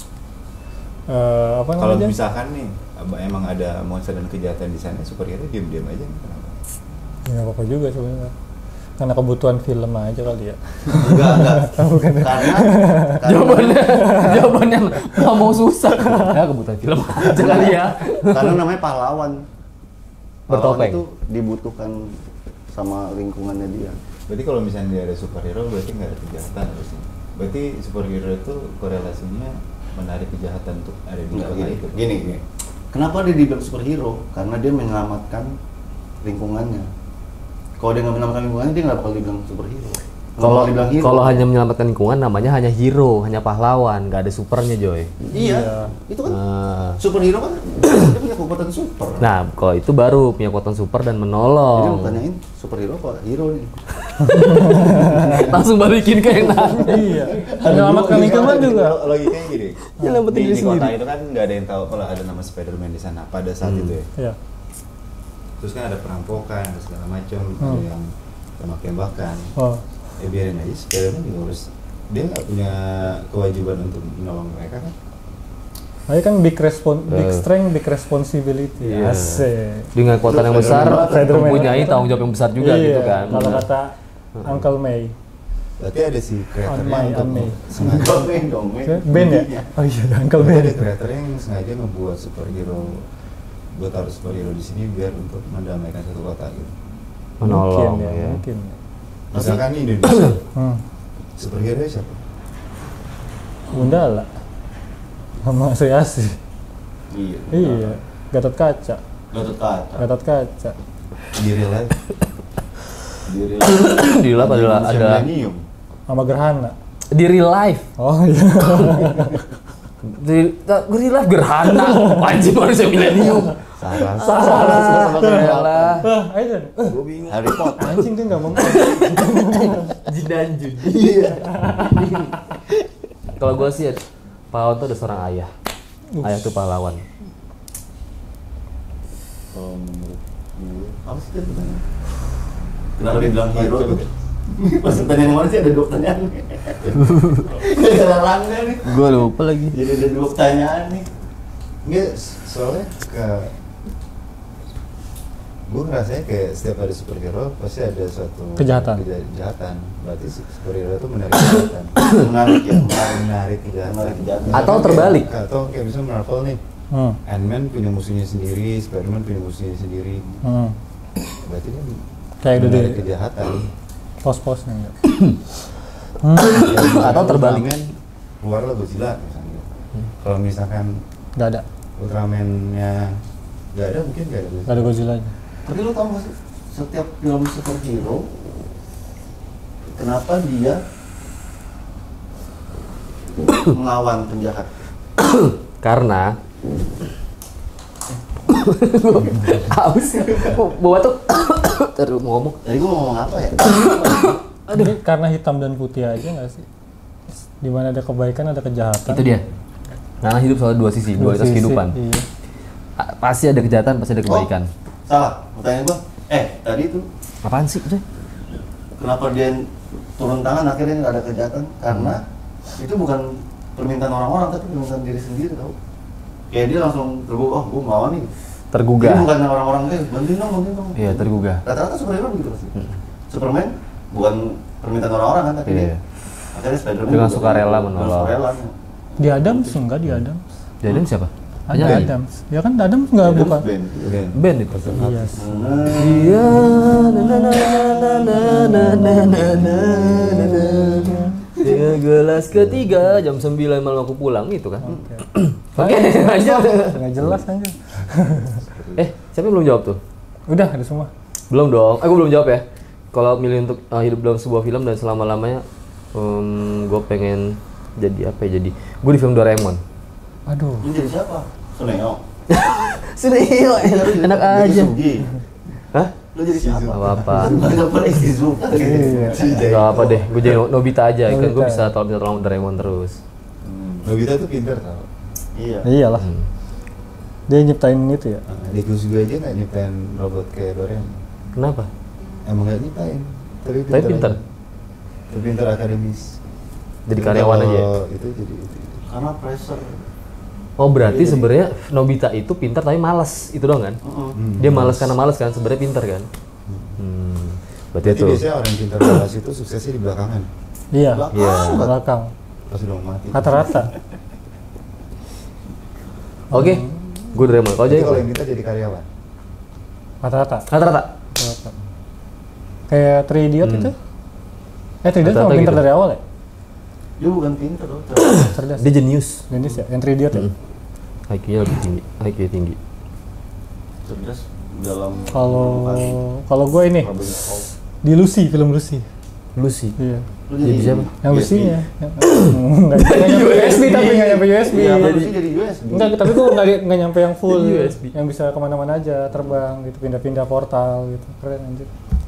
apa Kalau namanya? misalkan nih emang ada monster dan kejahatan di sana, superhero diam-diam aja. Kenapa? Ya nggak apa-apa juga sebenarnya. Karena kebutuhan film aja kali ya. Enggak. Bukan ya? Karena Jawabannya nggak mau susah. Ya kebutuhan film aja kali ya. karena namanya pahlawan. Pahlawan Bertopeng. itu dibutuhkan sama lingkungannya dia. Berarti kalau misalnya dia ada superhero, berarti nggak ada kejahatan harusnya. Berarti superhero itu korelasinya menarik kejahatan untuk ada di Enggak, kota itu. gini. Kenapa dia dibilang superhero? Karena dia menyelamatkan lingkungannya. Kalau dia nggak menyelamatkan lingkungannya, dia nggak bakal dibilang superhero. Nggak bakal dibilang hero. Kalau hanya menyelamatkan lingkungan namanya hanya hero, hanya pahlawan, nggak ada supernya, Joy. Iya, itu kan Nah, superhero kan dia punya kekuatan super. nah, kalau itu baru punya kekuatan super dan Jadi menolong. mau tanyain superhero apa hero nih? Langsung balikin ke yang nanya. Iya. Menyelamatkan lingkungan juga. Logikanya gini. Nyelamatin Di diri kota sendiri. itu kan nggak ada yang tahu kalau ada nama Spider-Man di sana pada saat itu ya. Iya. Terus kan ada perampokan, ada segala macam, ada yang tembak-tembakan. Oh. Ya biarin aja, Spider-Man juga harus, dia nggak punya kewajiban untuk menolong mereka kan. Nah, kan big strength, big responsibility. Iya. Asik. Dengan kekuatan yang besar, Spider-Man. mempunyai tanggung jawab yang besar juga Iya, gitu kan. Kalau kata Uncle May. Berarti ada si kreatornya May, untuk May. sengaja. Dong, Ben ya? Oh iya, Uncle Berarti May. ada kreatornya yang sengaja ngebuat superhero, buat taruh superhero di sini biar untuk mendamaikan satu kota gitu. Menolong Mungkin ya. Mungkin. Misalkan nih Indonesia, superhero siapa? Gundala. Sama Sri Asih. Iya. Iya. Gatot Kaca. Gatot Kaca. Gatot Kaca. Di real life? Diri Di real life adalah Manusia ada milenium. Sama Gerhana. di real life. Oh iya. Di real life gerhana. Anjing manusia milenium. Salah. Salah. Ayo. Gue bingung. Harry Potter. Anjing dia nggak mau. Jin dan Jun. Iya. Kalau gue sih pahlawan tuh ada seorang ayah. Ayah tuh pahlawan. Kalau menurut gue, apa sih dia pertanyaan? Kenapa dia bilang hero tuh? Maksud pertanyaan mana sih, ada 2 pertanyaan nih. Gak ada larangnya nih. Gue lupa lagi. Jadi ada 2 pertanyaan nih. Enggak, soalnya gue ngerasanya kayak setiap ada superhero pasti ada suatu Kejahatan. kejahatan. Berarti superhero itu menarik kejahatan. Menarik ya, Menarik kejahatan. Menarik kejahatan. Atau Misalkan terbalik. Atau kayak misalnya Marvel nih, Ant-Man punya musuhnya sendiri, Spider-Man punya musuhnya sendiri. Berarti kan Kayak udah menarik di kejahatan. pos-posnya enggak. Atau terbalik. Ultraman keluarlah Godzilla misalnya. Kalau misalkan Enggak ada. Ultraman-nya nggak ada, mungkin nggak ada. Enggak ada Godzilla-nya. Tapi lu tau gak sih, setiap film superhero, kenapa dia melawan penjahat? Karena haus bawa tuh terus mau ngomong. Jadi gua mau ngomong apa ya? Ini karena hitam dan putih aja nggak sih? Di mana ada kebaikan ada kejahatan. Itu dia. Karena hidup selalu dua sisi, dua atas sisi, kehidupan. iya. Pasti ada kejahatan, pasti ada kebaikan. Salah, pertanyaan gua. Tadi itu Apaan sih udah? kenapa dia turun tangan akhirnya nggak ada kejahatan? Karena itu bukan permintaan orang-orang tapi permintaan diri sendiri tau. Kayak dia langsung tergugah, oh gua mau nih. Tergugah. Jadi bukan orang-orang bantuin dong. Iya, tergugah. Rata-rata superhero begitu pasti. Superman bukan permintaan orang-orang kan, tapi Iya. dia akhirnya Spiderman Dengan juga sukarela dengan menolong. sukarela. Di Adams enggak di Adams. Jadi siapa? Ada Penyanyi? Adams. Ya kan Adams enggak Adams bukan. band. Band itu. Iya. Iya, na na na na na na na na na na na. Ya, gelas ketiga jam 9 malam aku pulang itu kan. Oke, lanjut. Enggak jelas aja. Siapa yang belum jawab tuh? Udah ada semua. Belum dong. Aku belum jawab ya. Kalau milih untuk hidup dalam sebuah film dan selama-lamanya, gue pengen jadi apa ya? Jadi gue di film Doraemon. Aduh. Lu jadi siapa? Suneo. Sudah enak aja. Hah? Lu jadi siapa? Gak apa-apa. Enggak boleh Shizuka gitu. Gak apa deh. Gue jadi Nobita aja. Kan gue Nobita. bisa minta tolong Doraemon terus. Nobita tuh pinter tau. Iya. Iyalah. Dia nyiptain itu ya. Dekus juga aja nggak nyiptain robot kayak Doraemon. Kenapa? Emang nggak nyiptain. Tapi Tapi pinter. aja. Tapi pinter akademis. Jadi karyawan aja ya? Itu jadi itu. Karena pressure. Oh berarti sebenarnya Nobita itu pintar tapi malas. Itu doang kan? Dia malas karena malas kan? Sebenarnya pintar kan? Berarti Berarti itu. biasanya orang pintar malas itu suksesnya di belakangan. Iya. Iya. Belakang. Pas udah mau mati. Rata-rata. Oke. Gue Doraemon. Kau Jadi jadi kalau apa? yang kita jadi karyawan. Rata-rata. Rata-rata. Rata-rata. Kayak 3 Idiot itu. 3 Idiot Rata-rata emang pintar gitu. dari awal ya? Dia bukan pinter loh. Cerdas. Dia jenius. Jenis ya, yang 3 Idiot ya? IQ-nya lebih tinggi. IQ tinggi. Cerdas dalam Kalau gue ini problem solve. di Lucy, film Lucy. Lucy. Iya. Lu Jadi siapa? Yang USB. Lucy-nya. Enggak nyampe USB tapi enggak nyampe USB. Iya, jadi USB. Enggak, tapi gue enggak nyampe yang full. Jadi USB. Yang bisa kemana-mana aja, terbang gitu, pindah-pindah portal gitu. Keren anjir.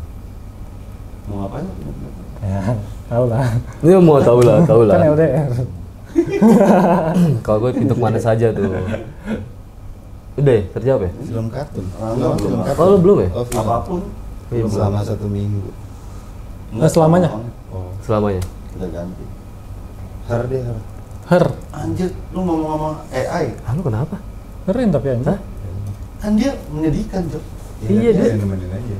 Mau ngapain? Ya, tau lah. Ini mau tahu lah. Kan LDR. Kalau gue pintu mana saja tuh. Udah ya? Terjawab ya? Film kartun. Belum, Film belum. kartun. Oh lu belum ya? Oh, film. Apapun. Iya, Selama 1 minggu. Nah, selamanya? Oh, Selamanya. Udah ganti. Her deh, her. Her. Anjir, lu ngomong-ngomong AI. Ah lu kenapa? Keren tapi anjir. Hah? Kan dia menyedihkan, Jok. Iya, dia. nemenin aja.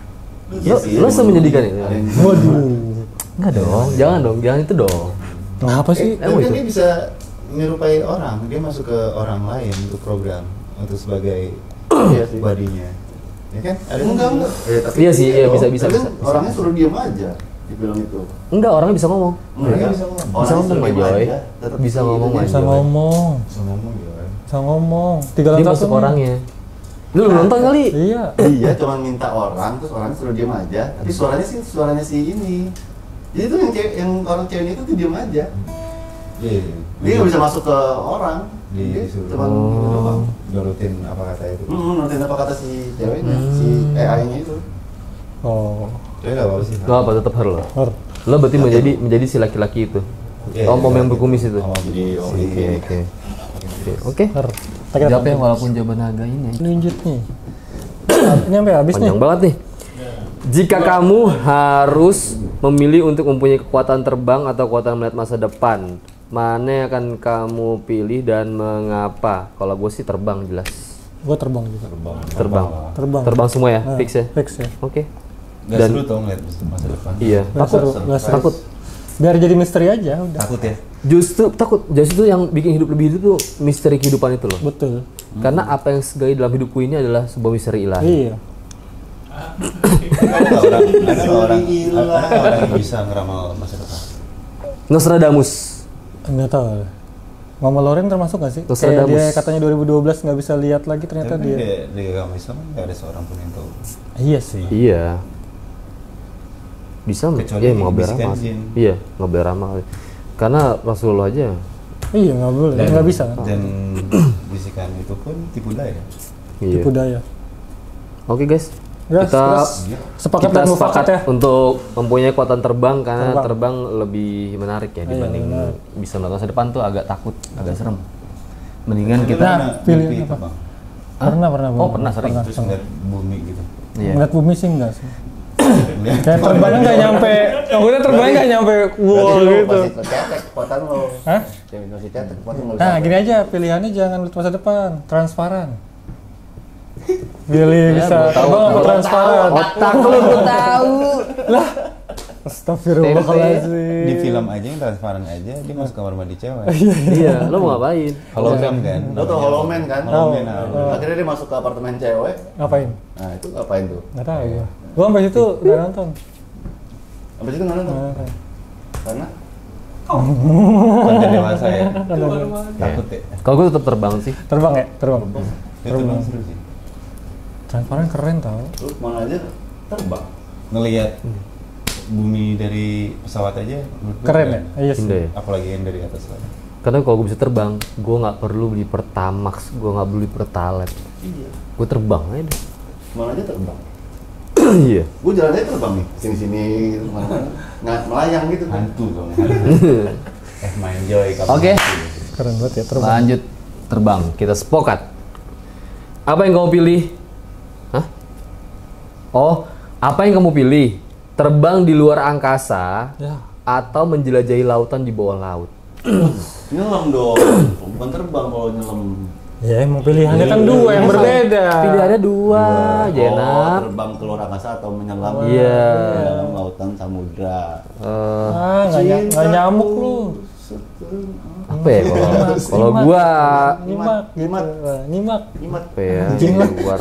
Lo semenyedihkan itu? Waduh. Enggak dong, jangan dong, jangan itu dong. Kenapa sih? Tapi kan itu? dia bisa menyerupai orang. Dia masuk ke orang lain untuk program. Untuk sebagai badinya. Ya kan? Ada Enggak. Tapi Iya sih, iya, dong. bisa, Tapi kan bisa. orangnya suruh diem aja di film itu. Enggak, orangnya bisa ngomong. Enggak, bisa ngomong. Bisa Orangnya ngomong, suruh diem Joy. aja, tetap Bisa gitu ngomong, dia. Bisa ngomong. Bisa ngomong ya kan? Bisa ngomong. Dia masuk orangnya. Lu belum nonton kali? Iya. Iya, cuma minta orang, terus orangnya suruh diem aja. Tapi suaranya si ini. Jadi tuh yang orang ceweknya itu tuh diem aja. Iya. Dia nggak bisa masuk ke orang. Dia Disuruh. cuma gitu doang. Nurutin apa kata itu. Nurutin apa kata si ceweknya, si AI-nya itu. Oh. Tapi nggak apa-apa sih. Enggak apa, tetap harus lo. Her. Lo berarti menjadi si laki-laki itu. Iya, Om-om iya, yang berkumis itu. Om-om Jadi Oke. Oke. Her. Jawab yang walaupun jawaban agak ini. Lanjut nih. Ini sampai habis nih. Panjang banget nih. Jika kamu harus memilih untuk mempunyai kekuatan terbang atau kekuatan melihat masa depan, mana yang akan kamu pilih dan mengapa? Kalau gue sih terbang jelas. Gue terbang juga. Terbang. Terbang. Terbang semua ya, Nah, fix ya. Fix ya. Oke. Nggak Dan- seru tau ngeliat masa depan. Iya. Nggak seru, nggak seru. Takut. Biar jadi misteri aja udah. Takut ya? Justru takut. Justru yang bikin hidup lebih hidup tuh misteri kehidupan itu loh. Betul. Karena apa yang segala dalam hidupku ini adalah sebuah misteri ilahi. Iya. Ada orang yang, bisa ngeramal masa depan. Nostradamus. Enggak tahu. Mama Loren termasuk nggak sih? Kayak Nostradamus. dia katanya 2012 nggak bisa lihat lagi, ternyata Tapi kan dia. di agama Islam nggak ada seorang pun yang tahu. Iya sih. Iya. Bisa Kecuali ya mau bisikan beramal. jin. Iya, nggak beramal. Karena Rasulullah aja. Iya nggak boleh, nggak bisa kan? Dan bisikan itu pun tipu daya. Iya. Tipu daya. Oke guys. Gas, Kita gas. Sepakat kita dan mufakat sepakat ya. untuk mempunyai kekuatan terbang karena Terbang. terbang lebih menarik ya Iya, dibanding benar. bisa nonton masa depan tuh agak takut, agak serem. Mendingan Tapi kita Nah, pernah pilih mimpi apa? itu, Bang. Pernah. Oh, pernah sering. Terus ngeliat bumi gitu. iya. Ngeliat bumi sih enggak sih. Lihat. Kayak terbangnya nggak nyampe, maksudnya terbangnya nggak nyampe wow Berarti lu gitu. masih tercetek kekuatan lo. Hah? Yang masih cetek kekuatan lo. Nah gini aja, pilihannya jangan lihat masa depan, transparan. Pilih bisa terbang apa transparan? Otak lu tahu. Astagfirullahaladzim. Di film aja yang transparan aja dia masuk kamar mandi cewek. Iya, lu mau ngapain? Hologram kan. Lo tau Holoman kan? Holoman. Akhirnya dia masuk ke apartemen cewek. Ngapain? Nah itu ngapain tuh? Nggak tahu gua. Gua sampai situ nggak nonton. Habis itu nggak nonton? Nggak nonton. Karena Konten dewasa ya. Takut ya. Kalau gue tetap terbang sih. Terbang ya? Terbang. Itu bang seru sih. Transparan keren tau. lu mana aja terbang. Ngelihat bumi dari pesawat aja menurut gua Keren ya? Iya sih. Indah ya. Apalagi yang dari atas lagi. Karena kalau gue bisa terbang, gue nggak perlu beli Pertamax, gue nggak beli Pertalite. Iya. Gue terbang aja deh. Mana aja terbang. Iya. Gue jalan aja terbang nih, sini-sini gitu, mana nggak melayang gitu. Hantu dong. Hantu. Main joy kapan Oke. hantu. Keren banget ya terbang. Lanjut terbang, kita sepakat. Apa yang kamu pilih? Hah? Oh, apa yang kamu pilih? Terbang di luar angkasa Ya. atau menjelajahi lautan di bawah laut? Nyelam dong, bukan terbang kalau nyelam. Ya emang pilihannya kan dua yang berbeda. Pilihannya dua, Oh, Jenap. terbang ke luar angkasa atau menyelam Iya. di dalam lautan samudra. Ah, nggak nyamuk lu. Apa ya kalau gua Nyimak, Nyimak. gitu. Nyimak. Nyimat. apa ya? Anjing lah. Luar.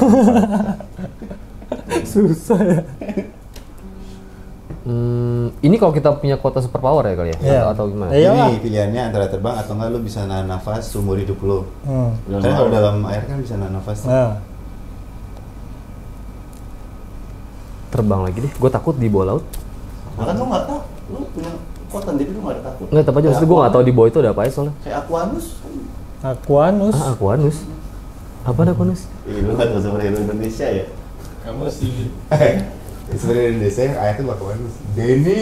Susah ya. Ini kalau kita punya kuota superpower ya kali ya? Iya. Atau gimana? Iya. Iyalah. Ini pilihannya antara terbang atau enggak lu bisa nahan nafas seumur hidup lu. Dalam Karena kalau laut. dalam air kan bisa nahan nafas. Nah, Terbang lagi deh. Gue takut di bawah laut. Nah, kan lu nggak tahu, lu punya kekuatan jadi lu nggak ada takut. Nggak, tapi aja maksudnya gue nggak tahu di bawah itu ada apa ya soalnya. Kayak Aquanus. Aquanus. Ah, Aquanus. Apa Aquanus? Ih, lu nggak tahu superhero Indonesia ya? Kamu sih Sebenarnya Indonesia ayah tuh bakalan Denny.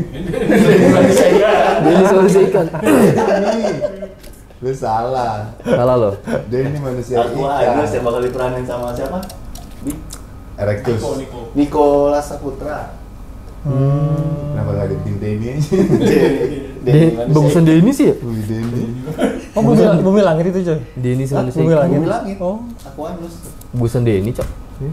Jadi manusia ikan. Denny. Lu salah. Salah lo. Denny manusia Aquanus yang ikan. bakal diperanin sama siapa? Erectus. Niko. Nicholas Saputra. Kenapa nggak dibikin Denny aja? Bagusan Denny sih ya? Wih, Denny. Oh, bumi langit itu coy. Denny sih manusia Bumi ikan. langit. Bumi langit. Oh, Aquanus. Bagusan Denny cok.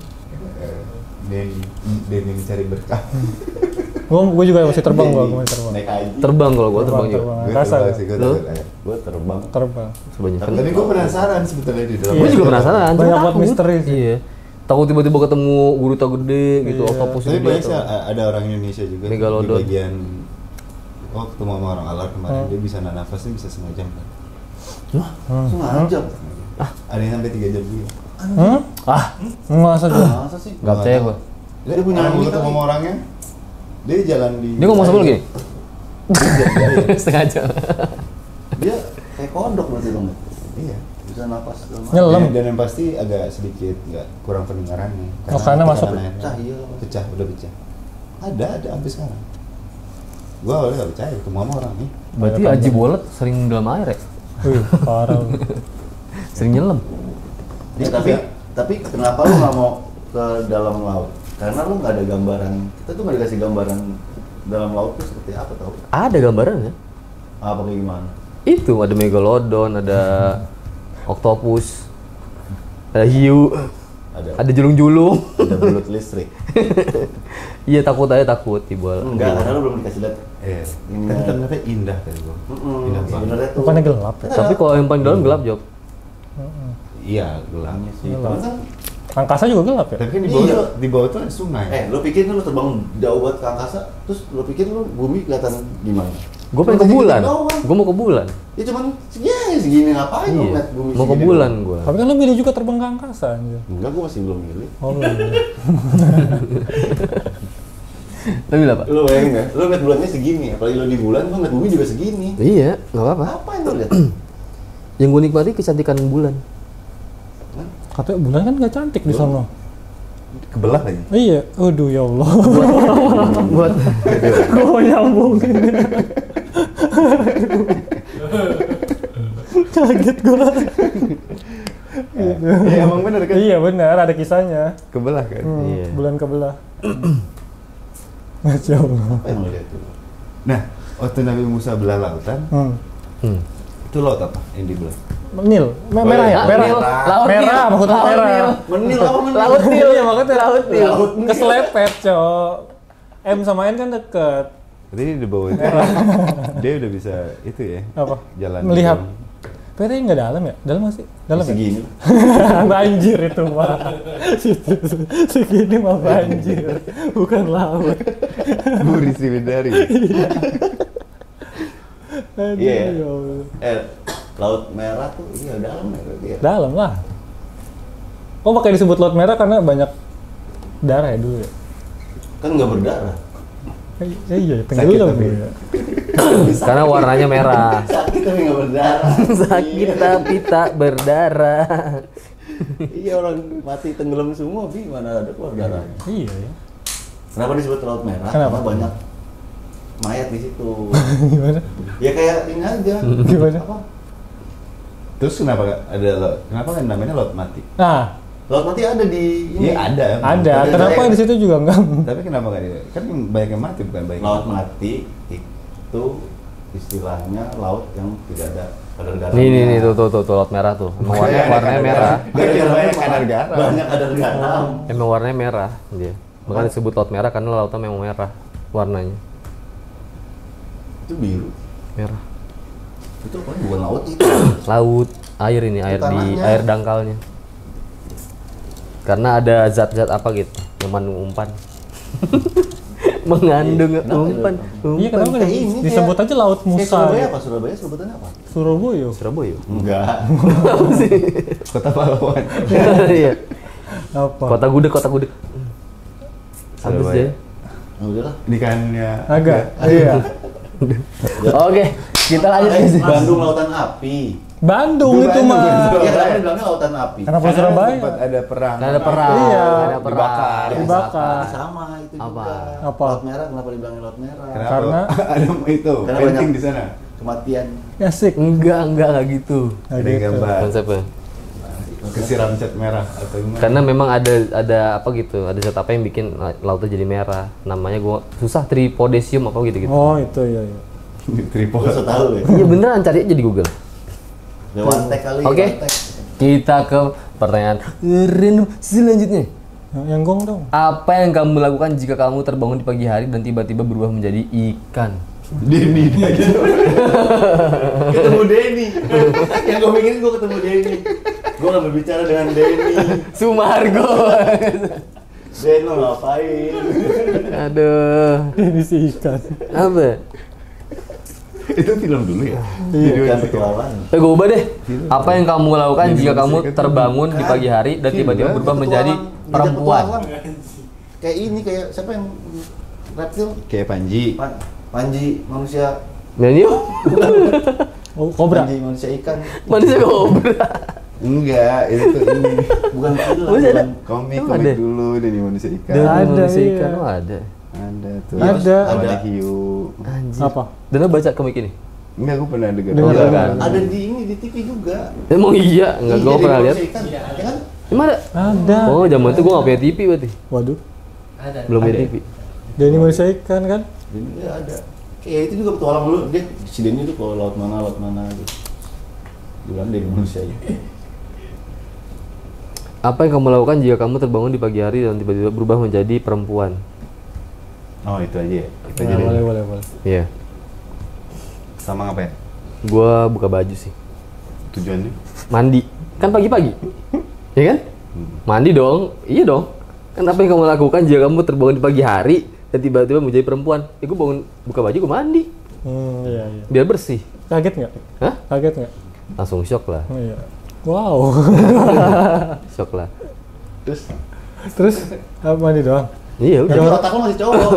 Denny mencari berkah. gua juga masih terbang gua masih terbang. Naik haji. Terbang kalau gue terbang juga. Terbang. Gue Angkasa. terbang sih, gue Lu? takut ayah. Gue terbang. Terbang. Sebanyak kan. Tapi gue penasaran sebetulnya di dalam. Gue juga penasaran. cuma Banyak buat takut. misteri sih. Iya. Takut tiba-tiba ketemu gurita gede gitu, Iya. oktopus Tapi gede. banyak atau- sih ada orang Indonesia juga Megalodon. di bagian ketemu sama orang alar kemarin dia bisa nahan nafasnya bisa setengah jam kan. Setengah jam. Ada yang sampai 3 jam juga. Ah, Masa juga. Masa sih? nggak percaya gue. Dia punya orang ini ketemu kali. sama orangnya. Dia jalan di. Dia ngomong sama lu gini? Iya. Setengah jam. Dia kayak kodok berarti dong. Iya. Bisa napas segala macam. Nyelam. Dan yang pasti agak sedikit nggak kurang pendengarannya. karena masuk tekanan airnya Pecah, iya. Pecah, udah pecah. Ada sampai sekarang. Gua awalnya nggak percaya ketemu sama orang nih. Berarti Aji Bolet sering dalam air ya? Wih, parah. lu. Sering nyelam. Ya, tapi kenapa lu nggak mau ke dalam laut? Karena lu nggak ada gambaran. Kita tuh nggak dikasih gambaran dalam laut tuh seperti apa tau? Ada gambarannya. Apa kayak gimana? Itu ada megalodon, ada oktopus, ada hiu, ada julung-julung. Ada belut listrik. Iya takut aja takut di bawah. Enggak, karena lu belum dikasih lihat. Iya. Ini Tapi ada. ternyata indah kali gua. Indah banget. Sebenarnya tuh. Bukannya gelap ya? Tapi kalau yang paling dalam gelap Job. Iya, gelap. Hanya sih. Gelap. Tapi kan, Angkasa juga gelap ya? Tapi kan di bawah Iya. tuh, di bawah tuh ada sungai. lu pikir lu terbang jauh banget ke angkasa, terus lu pikir lu bumi kelihatan gimana? Gue pengen ke Cuma bulan. segini doang. Gue mau ke bulan. Ya cuman segini ngapain lu Iya. ngeliat bumi Mau ke segini bulan doang? gue. Tapi kan lu milih juga terbang ke angkasa anjir. Enggak, gua masih belum milih. Oh iya. Lu bilang apa? Lu bayangin nggak? Lu ngeliat bulannya segini, apalagi lu di bulan, lu ngeliat bumi juga segini. Iya, nggak apa-apa. Apa yang lu lihat? Yang gue nikmati kecantikan bulan. Katanya bulan kan nggak cantik di sana. Kebelah lagi. Iya, aduh ya Allah. Buat Gue nyambungin. Kaget gue. Ya emang bener kan? Iya benar, ada kisahnya. Kebelah kan? Iya. Bulan kebelah. Masya Allah. Apa yang lu lihat tuh? Nah, waktu Nabi Musa belah lautan, itu laut apa yang dibelah? Nil, merah ya, merah. Nil, laut Merah, Nil. maksudnya Laut merah. Nil. Menil apa menil? Laut Nil. Iya makanya Laut Nil. Laut Nil. Keselepet, Cok. M sama N kan deket. Berarti di bawah itu dia udah bisa itu ya? Apa? Jalan. Melihat. di dalam. PT nggak dalam ya? Dalam nggak sih? Dalam ya? Segini. Banjir itu mah. Segini mah banjir, bukan laut. Gurih Sriwedari. Aduh, Iya. ya Allah. Laut merah tuh iya dalam ya berarti ya. Dalam lah. Oh makanya disebut laut merah karena banyak darah ya dulu ya? Kan nggak berdarah. Iya, tenggelam tapi. ya. Karena warnanya merah. Sakit tapi nggak berdarah. Sakit tapi tak berdarah. Iya, orang mati tenggelam semua, Bi, mana ada keluar darahnya. Iya ya. Kenapa disebut laut merah? Kenapa? Karena banyak mayat di situ. Gimana? Ya kayak ini aja. Gimana? Apa? Terus kenapa ada laut? Kenapa kan namanya laut mati? Nah, Laut mati ada di ini. Iya ada. ada. Tapi Kenapa saya- di situ juga enggak? Tapi kenapa nggak dia? Kan banyak yang mati bukan banyak. Laut mati itu istilahnya laut yang tidak ada kadar garamnya. Nih tuh laut merah tuh. Emang warnanya merah. Gara-gara banyak kadar garam. Banyak kadar garam. Emang warnanya merah dia. Makanya disebut laut merah karena lautnya memang merah warnanya. Itu biru. Merah. Itu apa? Bukan laut itu. Laut, air ini, air di tanahnya. air dangkalnya. Karena ada zat-zat apa gitu yang umpan. Mengandung Iya, kenapa umpan. Iya, kenapa Kayak ini, disebut kayak- aja laut Kayak Musa? Surabaya ya? apa? Surabaya sebutannya apa? Surabaya. Surabaya. Enggak. Kota pahlawan. Iya. Apa? Kota gudeg. Habis Surabaya. deh. Ya udahlah. Ikannya Agak. Iya. Oke, kita lanjut ke sini. Bandung lautan api. Bandung itu Bandung, mah. Bandung. Ya kan bilangnya lautan api. Kenapa Karena Surabaya? sempat ada perang. Karena ada perang. Iya. Ada perang. Dibakar. Dibakar. Sama itu Apa? juga. Apa? Laut merah kenapa dibilangin laut merah? Kenapa? Karena- ada itu Karena painting banyak- di sana. Kematian. Asik. Enggak gitu. Nah, Ada gitu. gambar Konsepnya. kesiram cat merah atau gimana? Karena memang ada apa gitu, ada zat apa yang bikin lautnya jadi merah. Namanya gua susah, tripodesium apa gitu. Oh itu iya. tripod. Gak usah tahu ya. Iya beneran, cari aja di Google. Dewan tek kali. Oke. Dewan tek. Kita ke pertanyaan random selanjutnya. Yang gong dong. Apa yang kamu lakukan jika kamu terbangun di pagi hari dan tiba-tiba berubah menjadi ikan? Denny aja. Ketemu Denny. Yang gue pikirin gue ketemu Denny. Gue gak berbicara dengan Denny. Sumargo. Den lo ngapain? Aduh. Ini si ikan. Apa? Itu film dulu ya. Bukan petualang. Gue ubah deh. Apa yang kamu lakukan jika kamu terbangun di pagi hari dan tiba-tiba berubah menjadi perempuan? Kayak ini kayak siapa yang reptil? Kayak Panji. Panji manusia. Nyanyi? Oh, kobra. Panji manusia ikan. Manusia kobra. Enggak, itu tuh ini. Bukan film. Masih ada? bukan- Komik Emang ada? dulu dari manusia ikan. Dari Ada, manusia iya. ikan, oh ada. Ada tuh. Ada. Ada hiu. Anjir. Apa? Dan lo baca komik ini? Enggak, aku pernah dengar. Dengar, Iya, kan? Ada di ini di TV juga. Emang iya? Enggak, gue Iya, pernah di lihat. manusia ikan. Ya kan? Emang ada? Ada. Oh, zaman itu gue gak punya TV berarti. Waduh. Belum punya TV. Denny manusia ikan kan? Jadi dia ada. Kayak itu juga petualang dulu. Dia si Denny tuh kalau laut mana gitu. Bilang Denny manusia ikan. Apa yang kamu lakukan jika kamu terbangun di pagi hari dan tiba-tiba berubah menjadi perempuan? Oh, itu aja ya. Itu Nah, aja. deh. boleh. Iya. Sama ngapain? Gua buka baju sih. Tujuannya? Mandi. Kan pagi-pagi. Ya kan? Mandi dong. Iya dong. Kan apa yang kamu lakukan jika kamu terbangun di pagi hari dan tiba-tiba menjadi perempuan? Ya gue bangun buka baju, gue mandi. Iya, iya. biar bersih. Kaget nggak? Hah? Kaget nggak? Langsung shock lah. Oh, iya. Wow. Shock lah. Terus mandi doang. Iya udah. Tapi otak lu masih cowok.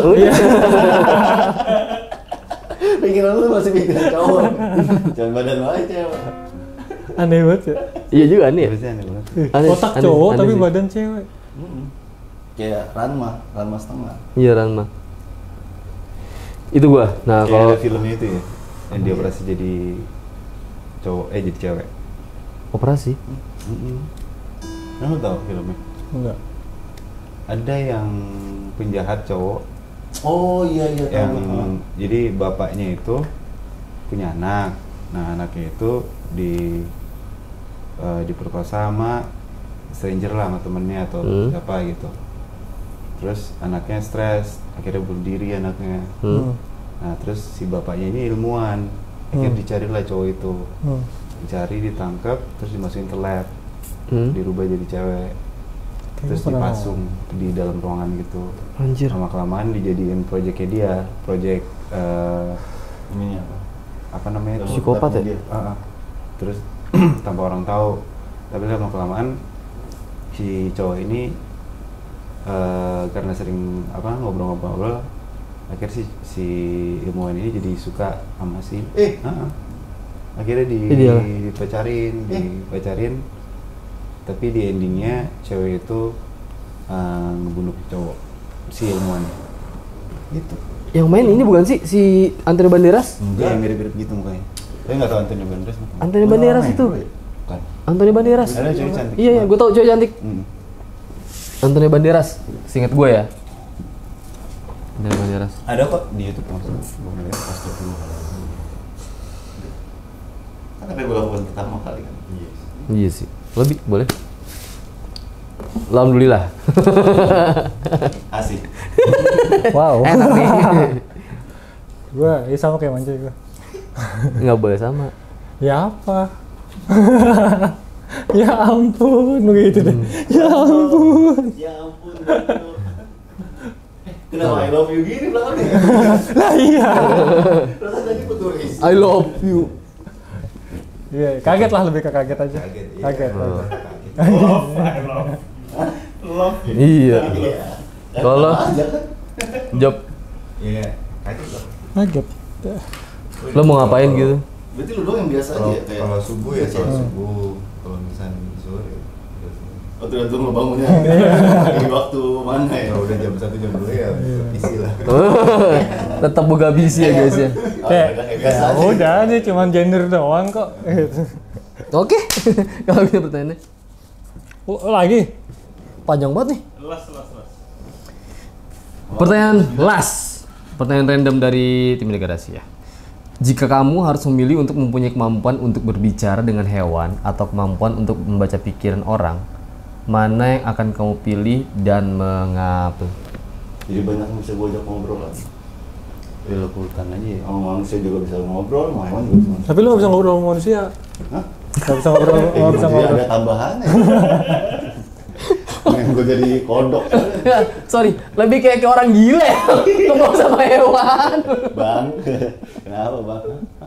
Pikiran lu masih pikiran cowok. Jangan badan lu aja cewek. Aneh banget ya. Iya juga nih. Harusnya aneh banget. Otak cowok aneh tapi sih. badan cewek. Kayak Ranma setengah. Iya Ranma. Itu gua. Nah Kayak kalau ada filmnya itu ya, yang dia operasi jadi cowok, jadi cewek. operasi, Nah, lu tahu filmnya? Enggak. Ada yang penjahat cowok Oh iya yang tahu. jadi bapaknya itu punya anak. Nah, anaknya itu diperkosa sama stranger lah, sama temennya atau siapa gitu. Terus anaknya stres, akhirnya bunuh diri anaknya. Nah, terus si bapaknya ini ilmuwan, akhirnya dicarilah cowok itu. Dicari, ditangkap, terus dimasukin ke lab, dirubah jadi cewek, terus pernah dipasung di dalam ruangan gitu. Anjir. Lama kelamaan dijadiin proyeknya dia, proyek Ini apa? namanya? Psikopat ya? Terus tanpa orang tahu, tapi lama kelamaan si cowok ini karena sering ngobrol-ngobrol, akhirnya si ilmuwan ini jadi suka sama si akhirnya dipacarin, tapi di endingnya cewek itu ngebunuh cowok, si ilmuwan gitu. Yang main ini bukan sih si Antonio Banderas? Enggak, mirip-mirip gitu mukanya. Tapi nggak tahu Antonio Banderas. Antonio Banderas itu. Bukan. Antonio Banderas. Ada cewek cantik. Iya, gue tau cewek cantik. Mm. Antonio Banderas, seingat gue ya. Antonio Banderas. Ada kok di YouTube langsung. Gue ngeliat pas dulu. Kan apa yang gue lakukan pertama kali kan? Iya sih. Lebih boleh. Alhamdulillah. Asik. Wow. Enak nih. Gua sama kayak Manja gua. Nggak boleh sama. Ya apa? Ya ampun, begitu deh. Ya ampun. Ya ampun. Kenapa I love you gini belakangnya? Lah iya. Perasaan tadi petulis. I love you. Iya, kaget lah, lebih ke kaget aja. Kaget, iya. Kaget. Love. Iya. Kalau job, Iya, kaget loh. Kaget. lo mau ngapain gitu? Berarti lu doang yang biasa aja ya? Kayak Kalau subuh ya sholat subuh, kalau misalnya sore. Oh tergantung lo bangunnya di waktu mana ya? Kalau udah jam 1 jam 2 ya isi lah. Tetap buka bisi ya guys ya. Kayak biasa ya aja. udah nih, cuman gender doang kok. Oke, kalau gitu pertanyaannya. Lagi. Panjang banget nih. Pertanyaan last. Pertanyaan random dari tim Integrasi ya. Jika kamu harus memilih untuk mempunyai kemampuan untuk berbicara dengan hewan atau kemampuan untuk membaca pikiran orang, mana yang akan kamu pilih dan mengapa? Jadi banyak yang bisa gue ajak ngobrol lagi. Belok hutan aja ya. Sama manusia juga bisa ngobrol, sama hewan juga bisa. Tapi lu nggak bisa ngobrol sama manusia. Hah? Nggak bisa ngobrol, nggak bisa Jadi ngobrol. ada tambahannya. Yang gue jadi kodok. Sorry, lebih kayak orang gila ya. Ngomong sama hewan. Bang, kenapa bang?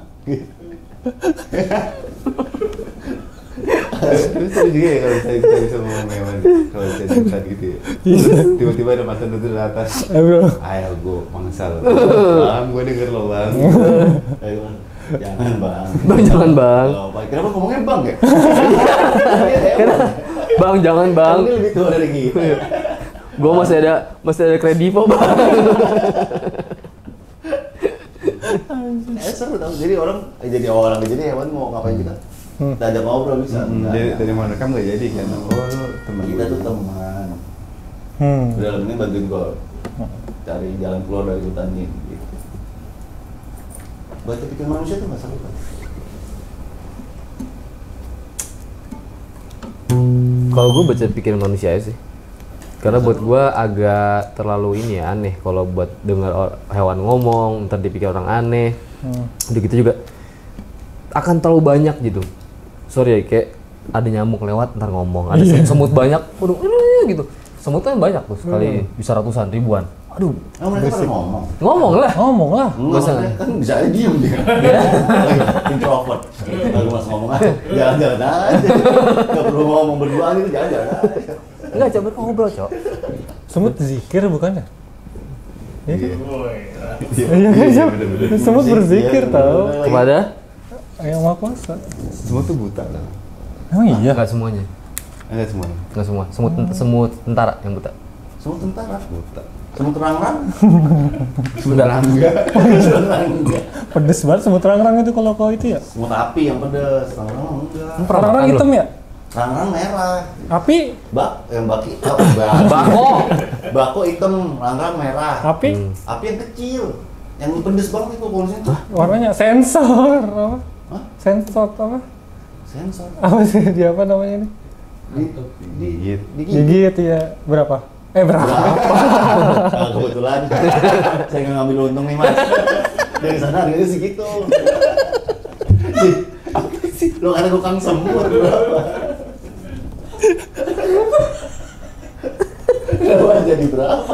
Terus seru juga ya kalau kita bisa ngomong hewan, kalau bisa hutan gitu ya. Tiba-tiba ada mantan itu di atas. Bro. Ayo gue mangsal. Bang, gue denger lo bang. Ayo, jangan bang. Bang, jangan bang. Oh, Bang. Kenapa ngomongnya bang ya? Bang, jangan bang. Ini lebih tua dari kita. Gue masih ada kredivo bang. Seru tau. Jadi orang jadi hewan mau ngapain kita? Kita ajak ngobrol bisa. Dari mau rekam gak jadi kan? Oh lu teman Kita tuh teman. Udah ini bantuin gue cari jalan keluar dari hutan ini. Gitu. Baca pikiran manusia tuh nggak seru kan? Kalau gue baca pikiran manusia sih, karena buat gue agak terlalu ini ya, aneh kalau buat dengar hewan ngomong, ntar dipikir orang aneh. Udah gitu juga akan terlalu banyak gitu. Sorry ya, kayak ada nyamuk lewat ntar ngomong, ada semut banyak, waduh gitu. Semut kan banyak tuh, sekali bisa ratusan ribuan. Aduh, Mereka pada ngomong. ngomong lah. Ngomong lah. Enggak, usah. maksudnya kan bisa aja diem dia. Introvert. Baru mas ngomong aja, jalan-jalan aja. Gak perlu ngomong berdua gitu, jalan-jalan aja. Enggak, coba ngobrol, Cok. Semut zikir bukan ya? Iya. Iya kan, Cok? Semut berzikir tau. Kepada Yang Maha Kuasa. Semua tuh buta kan? Emang iya? enggak semuanya. Enggak semuanya. Enggak semua. Semut tentara yang buta. Semut tentara, Buta. semut terang-terang. Enggak. Enggak. Pedes banget semut terang-terang itu kalau kau itu ya? Semut api yang pedes, terang-terang enggak. Terang-terang makan hitam ya? Terang-terang merah. Api? Baki, Bako. bako hitam, terang-terang merah. Api? Api yang kecil, yang pedes banget itu polisi tuh. Warnanya sensor apa? Hah? Sensor apa? Sensor. Apa sih dia apa namanya ini? Gigit. Gigit ya. Berapa? Berapa? Nah, kebetulan saya nggak ngambil untung nih mas. Dari sana harganya segitu. Apa sih? Lo ada tukang semut berapa? Berapa jadi berapa?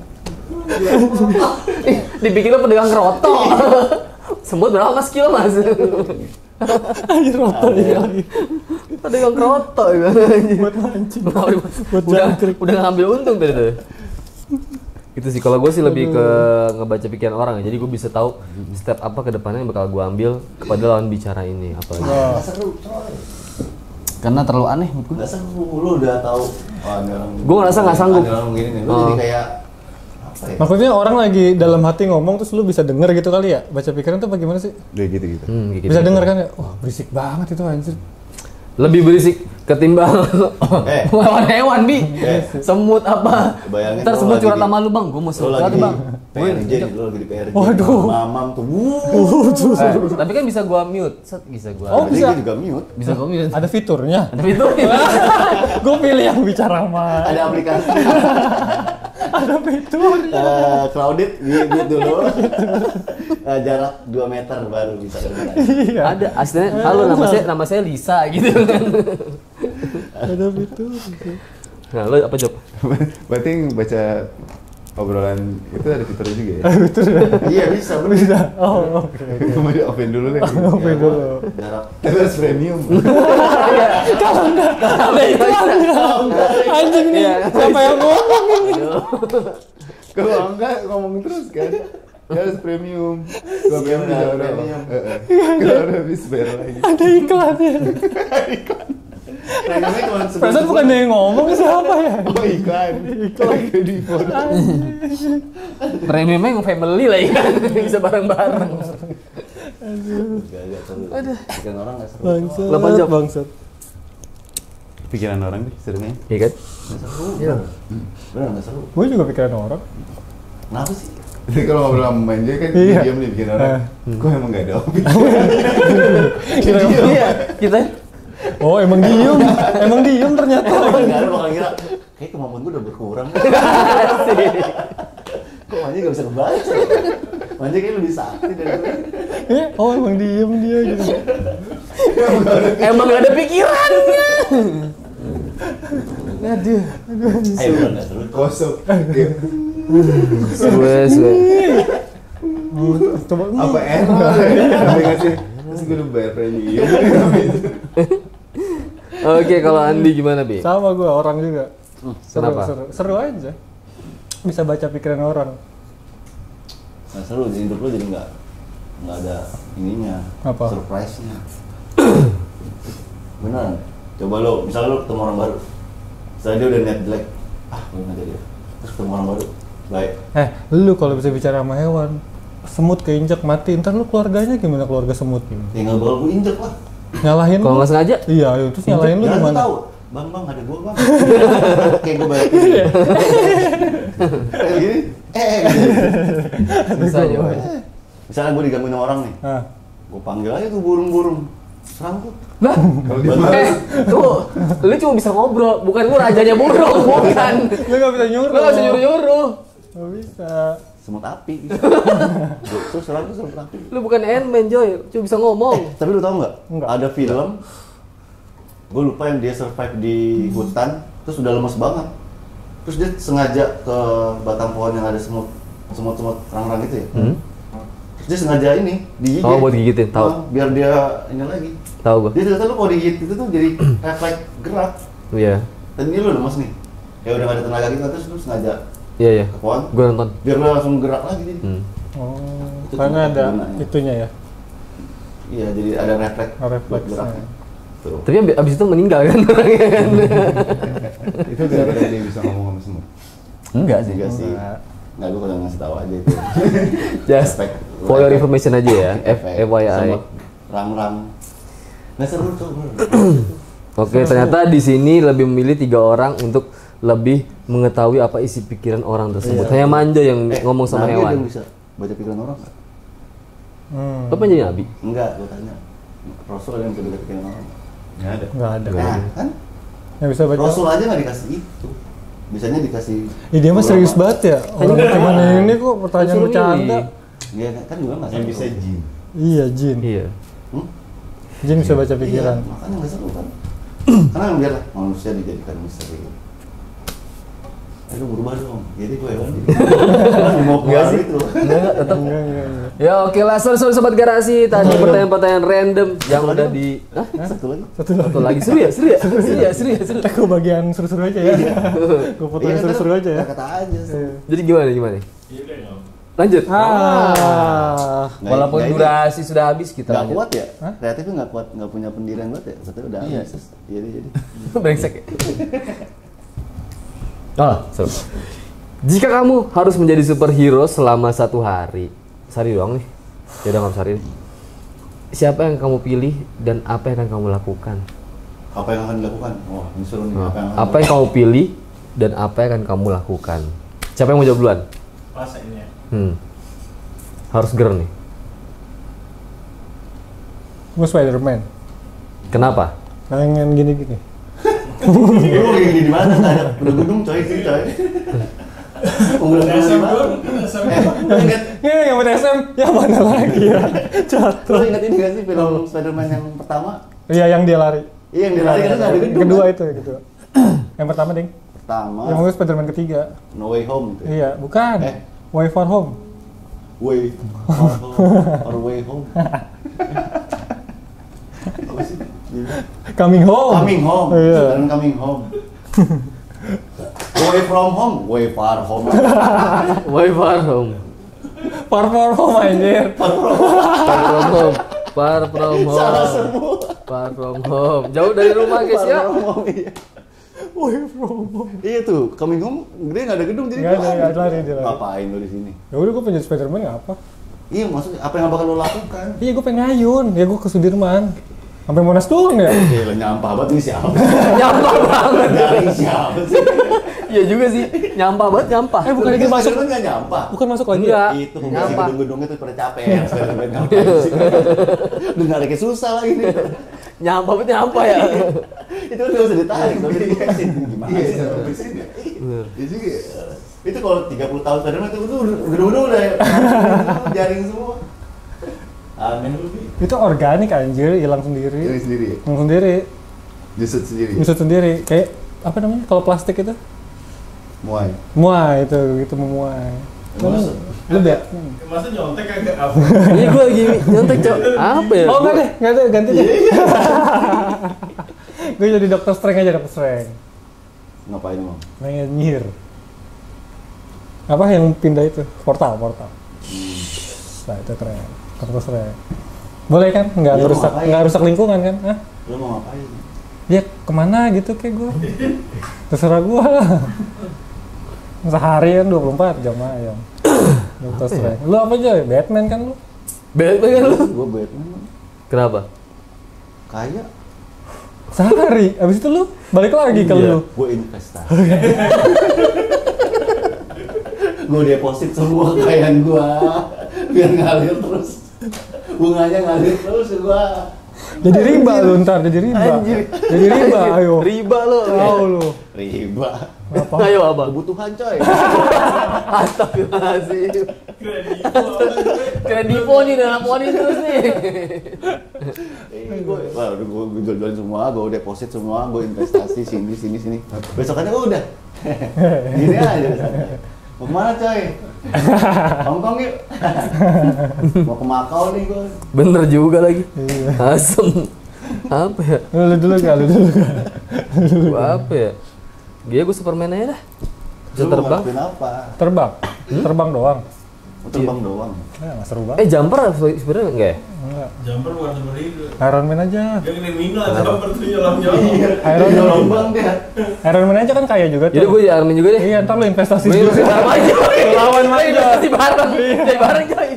Dipikirnya pedagang kerotok. Semut berapa mas kilo mas? Anjir roto dia lagi. Pedagang kerotok ya. Buat mancing. Buat Udah ngambil untung tadi tuh. Itu sih kalau gue sih lebih ke ngebaca pikiran orang ya. Jadi gue bisa tahu step apa ke depannya yang bakal gue ambil kepada lawan bicara ini apa. Nggak seru, coy. Karena terlalu aneh menurut gue. Nggak seru, lu udah tahu. Oh, ada orang. Gua ngerasa nggak sanggup. Ada orang begini nih, lu jadi kayak apa ya? Maksudnya orang lagi dalam hati ngomong terus lu bisa denger gitu kali ya? Baca pikiran tuh bagaimana sih? Udah gitu. Kayak gitu. Bisa denger kan ya? Wah berisik banget itu anjir. Lebih berisik ketimbang hewan-hewan bi. Semut apa? Bayangin Ntar lu semut lagi curhat di- sama lu bang. Gue mau Lu curhat lagi bang. PRJ, lu lagi di PRJ. Waduh. Mamam tuh. Tapi kan bisa gua mute. Set, bisa gua. Oh, Berarti bisa. dia juga mute. Bisa gua mute. Ada fiturnya. Tapi itu Gue pilih yang bicara sama. Ada aplikasi. Ada fiturnya. Crowded, mute dulu. Jarak 2 meter baru bisa dengar. Iya. ada. Aslinya halo nama saya Lisa gitu kan. Ada fitur. Nah, lo apa job? Berarti yang baca obrolan itu ada fiturnya juga ya? Iya bisa, bener. Bisa. Oh, oke. Mau di open dulu deh. Oke dulu. Jarak. Itu harus premium. Ada iklannya. Anjing nih. Siapa yang ngomong ini? Kalau enggak ngomong terus kan. Dia harus premium. Kalau Iya, premium benar, bisa udah. premium. Kalau udah habis bayar lagi. Ada iklannya. Premiumnya cuma Perasaan bukan dia yang ngomong, siapa ya? Oh iklan. Iklan di phone. Premiumnya yang family lah ya. Bisa bareng-bareng. Gak seru. Bikin orang gak seru. Bangsat. Lo apa, Job? Bangsat. Pikiran orang nih serunya. Iya kan? Gak seru. Iya. Bener gak seru. Gue juga pikiran orang. Kenapa sih? Jadi kalau ngobrol sama manja kan Iya. diam nih bikin orang. Kok emang gak ada opini? Iya, kita Oh, emang diem. Emang diem ternyata. Gak ada bakal kira. Kayak kemampuan gue udah berkurang. Kok Manja gak bisa kebaca? Manja kayak lebih sakti dari gue. Oh, emang diem dia gitu. emang gak ada pikirannya. Aduh. Ayo bener gak seru. Kosong. Iya. Wes. Coba Apa enak? Tapi ngasih. Terus gue udah bayar premium. Oke, kalau Andi gimana, Bi? sama gue orang juga. Seru, Kenapa? seru aja. Bisa baca pikiran orang. Gak seru, jadi hidup lo jadi gak ada ininya. Apa? Surprise-nya. Beneran. Coba lo, misalnya lo ketemu orang baru. Misalnya dia udah niat jelek. Ah, gue gak jadi. Terus ketemu orang baru. Baik. Lu kalau bisa bicara sama hewan, semut keinjak mati, ntar lu keluarganya gimana keluarga semut? Tinggal bakal gue injek lah. Nyalahin Kalau lu? nggak sengaja? Iya, terus nyalahin lu Jangan gue gimana? tahu. Bang, ada gua bang. Kayak gue balik. Kayak gini. Bisa aja. Pak. Misalnya gue digangguin sama orang nih. Ah. Gue panggil aja tuh burung-burung. Serangkut. Lah, Kalau dia tuh, lu cuma bisa ngobrol, bukan lu rajanya burung, bukan. Lu gak bisa nyuruh. Lu nggak bisa nyuruh-nyuruh. Gak bisa. Semut api. Terus serangkut semut api. Lu bukan Ant-Man, Joy, cuma bisa ngomong. Tapi lu tau nggak? Enggak. Ada film. Gue lupa yang dia survive di hutan. Terus udah lemes banget. terus dia sengaja ke batang pohon yang ada semut rang-rang gitu ya. Terus dia sengaja ini digigit. Oh, buat gigitin, tahu. Biar dia ini lagi. Tahu gua. Dia ternyata lu kalau digigit itu tuh jadi refleks gerak. Iya. Dan ini lu lemas nih. Ya udah gak ada tenaga gitu, terus lu sengaja Iya. ke pohon. Gua nonton. Biar lu langsung gerak lagi jadi. Oh, Itu karena tuh ada gunanya. itunya ya. Iya, jadi ada refleks. Refleksnya. Tuh. Tapi abis itu meninggal kan orangnya kan. Itu gara-gara dia bisa ngomong sama semut. Enggak sih. Enggak sih. Enggak. Nggak, gue kalau ngasih tahu aja itu. Just Efek. for your information aja ya. FYI. Semut rang-rang. Nggak seru tuh. Oke, ternyata di sini lebih memilih 3 orang untuk lebih mengetahui apa isi pikiran orang tersebut. Hanya manja yang ngomong sama Nabi ada yang hewan. bisa baca pikiran orang nggak? Lo pengen jadi nabi? Enggak, gue tanya. Rasul ada yang bisa baca pikiran orang? Nggak ada. Nggak ada. Nah, kan? Yang bisa baca. Rasul aja nggak dikasih itu. Bisanya dikasih. Ih, dia mah serius banget ya. Orang gimana ini kok pertanyaan Disuruh bercanda. milih. Iya kan juga nggak Yang seru. bisa jin. Iya, Jin. Iya. Hmm? Jin bisa baca pikiran. Iya, makanya nggak seru kan. Karena biarlah manusia dijadikan misteri. Ayo berubah dong. Jadi gue hewan. Mau Enggak sih. itu. Enggak, tetap. Enggak. Ya oke lah, sorry sobat garasi. Tadi pertanyaan-pertanyaan random yang udah di... Hah? Satu lagi. Satu lagi, seru ya? Seru. Aku bagian seru-seru aja ya. Gue foto yang Iya, seru-seru aja ya. Kata aja. Jadi gimana? Lanjut. Ah. Walaupun Nggak ini. durasi sudah habis, kita Nggak lanjut. kuat ya? Kreatifnya nggak kuat, nggak punya pendirian kuat ya? Katanya udah habis. Jadi. Brengsek ya? Seru. Jika kamu harus menjadi superhero selama 1 hari, sehari doang nih, ya udah nggak usah hari nih. Siapa yang kamu pilih dan apa yang akan kamu lakukan? Apa yang akan dilakukan? Wah, ini seru nih. Apa yang kamu pilih dan apa yang akan kamu lakukan? Siapa yang mau jawab duluan? Masa ini ya? Harus ger nih. Gue Spider-Man. Kenapa? Pengen gini-gini. Lu lagi di mana? Nggak ada gedung coy sih coy. Unggulan SM mana? dong, SM. Lu ingat? Yang SM, yang mana lagi ya? Jatuh. Lu ingat ini nggak sih film Spider-Man yang pertama? Iya, yang dia lari. Iya, yang dilari kan nggak ada gedung. Kedua kan? itu, gitu. Yang pertama, Ding. Pertama. Yang mau Spider-Man ketiga. No Way Home gitu. Iya, bukan. Way Far Home. Way Home or Way Home. Apa sih? Coming Home. Coming Home. Iya. Spider-Man Coming Home. Way from home, way far home. Way far home. Far Home anjir. Far from home. Far from home. Salah semua. Far from home. Jauh dari rumah guys Far ya. from home, iya. Way from home. Iya tuh, Coming Home, dia nggak ada gedung jadi Nggak gua ada, nggak lari, dia lari. Ngapain lu di sini? Ya udah gue pengen jadi Spider-Man nggak apa? Iya, maksudnya apa yang bakal lo lakukan? Iya, gue pengen ngayun. Ya gue ke Sudirman. Sampai Monas doang ya. Gila, nyampah banget ini siapa? Nyampah banget. Dari siapa sih? Iya juga sih. Nyampah banget, nyampah. Bukan itu masuk. Spider-Man nggak nyampah. Bukan masuk lagi. Enggak. Itu pembersih Nyampah. gedung-gedungnya tuh pada capek. Spider-Man ngapain sih? Dengar kayak susah lagi nih. Nyampah banget, nyampah ya. Itu kan nggak usah ditarik, tapi diberesin. Gimana Iya, sih? bersihin ya? Iya juga. Itu kalau 30 tahun Spider-Man itu gedung-gedung udah jaring semua. Aneh lu nih. Itu organik anjir, hilang sendiri. Ini sendiri ya? Hilang sendiri. Jusut sendiri. Bisa sendiri. Kayak apa namanya? Kalau plastik itu? Muay. Muai itu, gitu memuai. Masa? Lu bet. Masa nyontek agak apa? Iya gue lagi nyontek cok. Apa ya? Oh enggak deh, ganti deh. Gue jadi Dokter Strange aja, Dokter Strange. Ngapain emang? Pengen nyihir. Apa yang pindah itu? Portal. Nah itu keren. Dokter Strange. Boleh kan? Nggak Ya, rusak, mau ngapain? nggak rusak lingkungan kan? Hah? Lu mau ngapain? Ya kemana gitu kayak gue. Terserah gue lah. Sehari kan 24 jam aja. Dokter Strange. Lu apa aja? Batman kan lu? Batman kan lu? Gua Batman. Kenapa? Kaya. Sehari. Abis itu lu balik lagi ke lu. Gue investasi. Gue deposit semua kekayaan gue biar ngalir terus. Bunganya ngalir terus ke gue. Jadi riba lu ntar, jadi riba. Jadi riba, ayo. Riba lo. Tahu lu. Riba. Apa? Ayo apa? Kebutuhan coy. Astagfirullahaladzim. Kredivo nih udah laporin terus nih. Wah, udah gue jual-jualin semua, gue deposit semua, gue investasi sini. Besokannya gue udah. Gini aja. Mau kemana coy? Hongkong yuk. Mau ke Makau nih gue. Bener juga lagi. Asem. Apa ya? Lu dulu kali. Gua apa ya? Gue Superman aja dah. Bisa Lu terbang. ngelakuin apa? Terbang. Terbang doang. Mau terbang doang. Nggak seru banget. Jumper sebenarnya enggak ya? Enggak. Jumper bukan seperti itu. Iron Man aja. Dia kena Mino jumper tuh nyelam-nyelam. Iron Man. Terbang dia. Iron Man aja kan kaya juga Jadi gue jadi Iron Man juga deh. Iya, ntar lu investasi Gue dulu. investasi bareng aja. Lawan Gue aja. investasi bareng. Jadi bareng coy.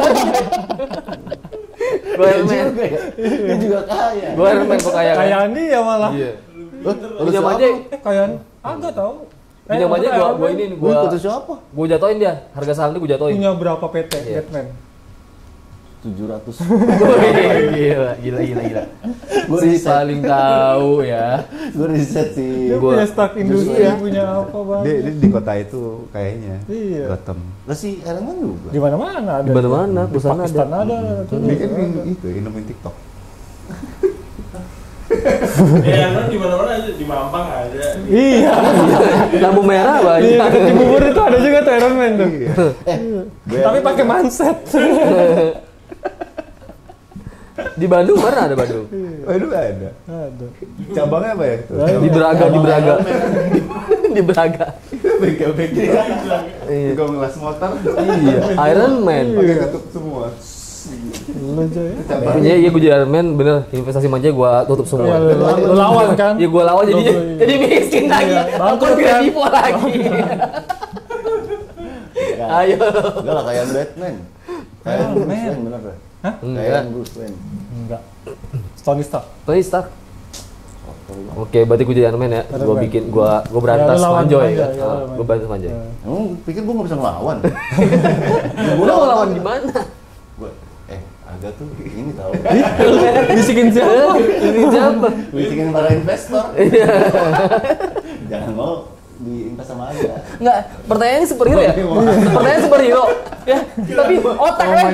Gue Iron Man. Dia juga kaya. Gue Iron Man kok kaya kan? Kayaan dia malah. Iya. Lu Pinjam siapa? aja. Kayaan. Agak tahu. Pinjam aja gue ini Gue gue ikut siapa? gue jatoin dia. Harga sahamnya gue jatoin. Punya berapa PT Iya. Batman? 700. Gila. Gue Si riset. paling tahu ya. Gue riset sih. Dia Gua- punya stock industri, Iya. punya apa bang? Dia di kota itu kayaknya. Iya. Gotham. Lah si Iron Man juga. Di mana-mana ada. Di mana-mana, Di perusahaan Pakistan ada. ada. tuh. Dia kan itu nemuin TikTok. Kan di mana-mana aja, di Mampang ada. Iya. Lampu merah Iya, banyak. di bubur itu ada juga tuh Iron Man tuh. Tapi pakai manset. Di Bandung mana ada Bandung? Waduh ada. Ada. Cabangnya apa ya? Tuh? Di Braga. Di Braga. Bengkel-bengkel. Iya. Kalau ngelas motor. Iya, Iron Man. Pakai ketuk semua. Lu aja ya. Cabang. Iya, gue jadi Iron Man, bener. Investasi manja gue tutup semua. Iya, lu lawan kan? Iya, gue lawan Lu- jadi miskin lagi. Iya, bangkrut Aku kan? kredivo lagi. Ayo. Enggak lah kayak Batman. Kayak Iron Bruce Man. Wayne bener deh. Hah? Enggak. Kayak Bruce Wayne. Enggak. Tony Stark. Tony Stark. Oke, berarti gue jadi Iron Man ya. Iron Gue Man. bikin, gue berantas Ya, lu lawan Manjoy Manja, kan. ya, lawan Gue berantas Manjoy. Ya. Emang pikir gue nggak bisa ngelawan? Lo ngelawan gimana? Gue, agak tuh ini tahu. Bisikin siapa? Ini siapa? Bisikin para investor. Iya. Jangan mau diinvest sama aja. Enggak, pertanyaannya superhero ya? Pertanyaan superhero. Ya, tapi otaknya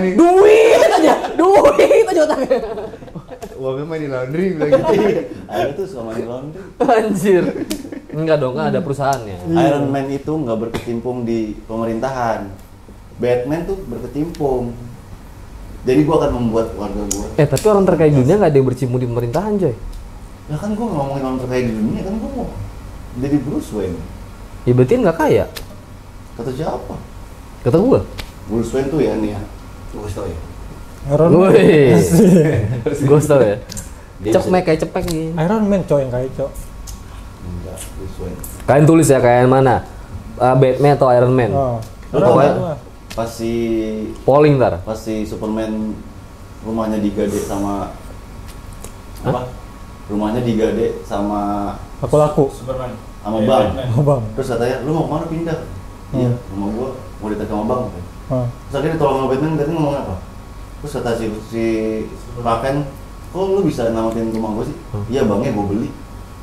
duit aja otaknya. Uangnya main di laundry bilang gitu. Ada tuh suka money laundry. Anjir. Enggak dong, kan ada perusahaannya. Iron Man itu nggak berkecimpung di pemerintahan. Batman tuh berkecimpung. Jadi gua akan membuat warga gua. Tapi orang terkaya di dunia nggak ada yang bercimpung di pemerintahan, coy. Ya kan gua ngomongin orang terkaya di dunia kan gua mau jadi Bruce Wayne. Ya berarti nggak kaya. Kata siapa? Kata gua. Bruce Wayne tuh ya nih ya. Gua kasih tau ya. Iron Man. Woi. Gua tau ya. Dia Cepek kayak cepek nih. Iron Man coy yang kaya coy. Enggak, Bruce Wayne. Kalian tulis ya kayak mana? Batman atau Iron Man? Oh. Lu Iron tau Man nggak? lah. Pas si Polling ntar. Superman rumahnya digade sama apa? Rumahnya digade sama Aku laku. Superman. sama bank. Batman. Oh bang. Terus katanya, lu mau kemana pindah? Iya, rumah gua mau ditekan sama bank. Oh. Terus akhirnya ditolong sama Batman ngomong apa? Terus kata si Raven, kok lu bisa namatin rumah gua sih? Iya banknya gua beli.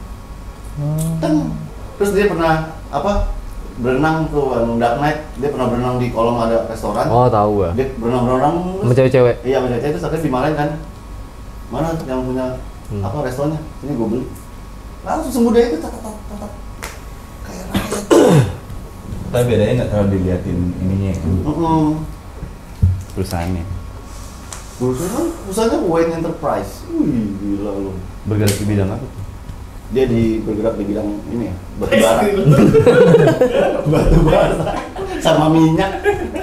Teng. Terus dia pernah apa? Berenang tuh yang Dark Knight, dia pernah berenang di kolam ada restoran. Oh, tahu gua. Dia berenang Sama cewek-cewek. Iya, sama cewek, terus akhirnya dimarahin kan. Mana yang punya apa restorannya? Ini gua beli. Langsung semudah itu tatap. Kayak rakyat. Tapi bedanya nggak terlalu diliatin ininya kan, perusahaannya. Perusahaannya Wayne Enterprise. Wih, gila lu. Bergerak di bidang apa tuh? Dia bergerak di bidang ini ya, batu bara. Batu bara sama minyak.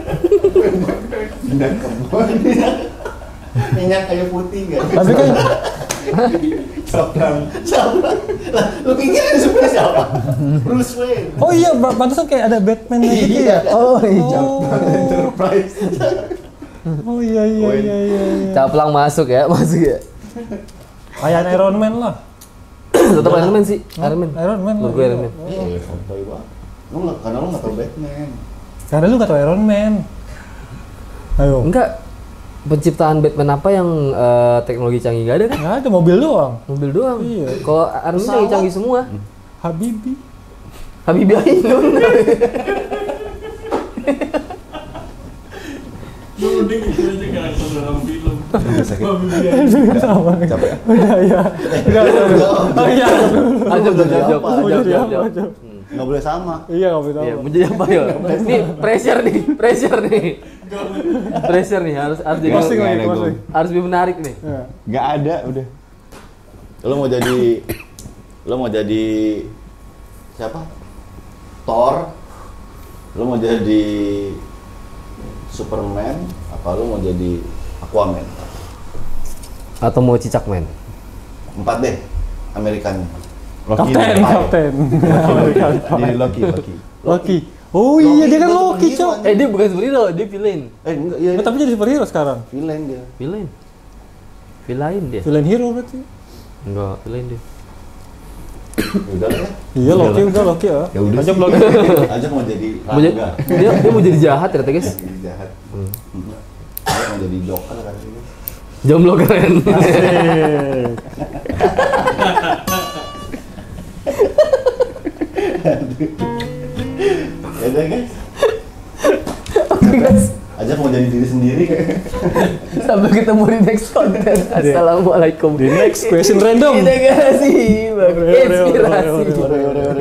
Bidang kebun. Minyak kayu putih enggak? Tapi kan Saplang. Siapa? Lah, lu pikir ini sebenarnya siapa? Bruce Wayne. oh iya, pantesan kayak ada Batman gitu Iya. ya. Oh iya. Enterprise. Oh iya. Caplang masuk ya. Kayak Iron Man lah. Tetap Iron Man sih. Iron Man. Iron Man Menurut lah. gue Iron Man. Iya, santai banget. Karena lu nggak tahu Batman. Karena lu gak tau Iron Man. Ayo. Enggak. penciptaan Batman apa yang teknologi canggih gak ada kan? Nggak ada, mobil doang. Mobil doang. Iya. Kalau army canggih-canggih semua. Habibie. Habibie Ainun. Lu mending itu aja karakter dalam film. Sakit. Sama nih. Capek. Udah ya. Oh iya. Aja jawab. Mau jadi apa? Jawab. Nggak boleh sama. Iya, nggak boleh Iya, tahu. mau jadi apa ya? Nih, pressure nih. Pressure nih, harus jadi Closing lagi, Nggak ada closing. harus lebih menarik nih. Iya. Nggak ada, udah. Lo mau jadi siapa? Thor. Lo mau jadi Superman, apa lo mau jadi Aquaman? Atau mau cicak men? 4 deh, Amerikan. Kapten. Jadi Loki. Loki. Oh iya, dia kan Loki, Cok. Dia bukan superhero, dia villain. Enggak, iya. Tapi jadi superhero sekarang. Villain dia. Villain dia. Villain hero berarti. Enggak, villain dia. Udah lah ya. Iya, Loki ya. Ya udah Ajak sih. Loki. Ajak mau jadi Mau jadi, Rangga. dia mau jadi jahat ternyata guys. Jadi jahat. Dia mau jadi Joker kan ini. Jomblo keren. Asik. Ya udah guys. Oke guys, Ajak mau jadi diri sendiri. sampai ketemu di next konten. Assalamualaikum. Di next question random. Terima kasih, Bang. Ore, ore, ore, ore, Inspirasi. ore, ore, ore.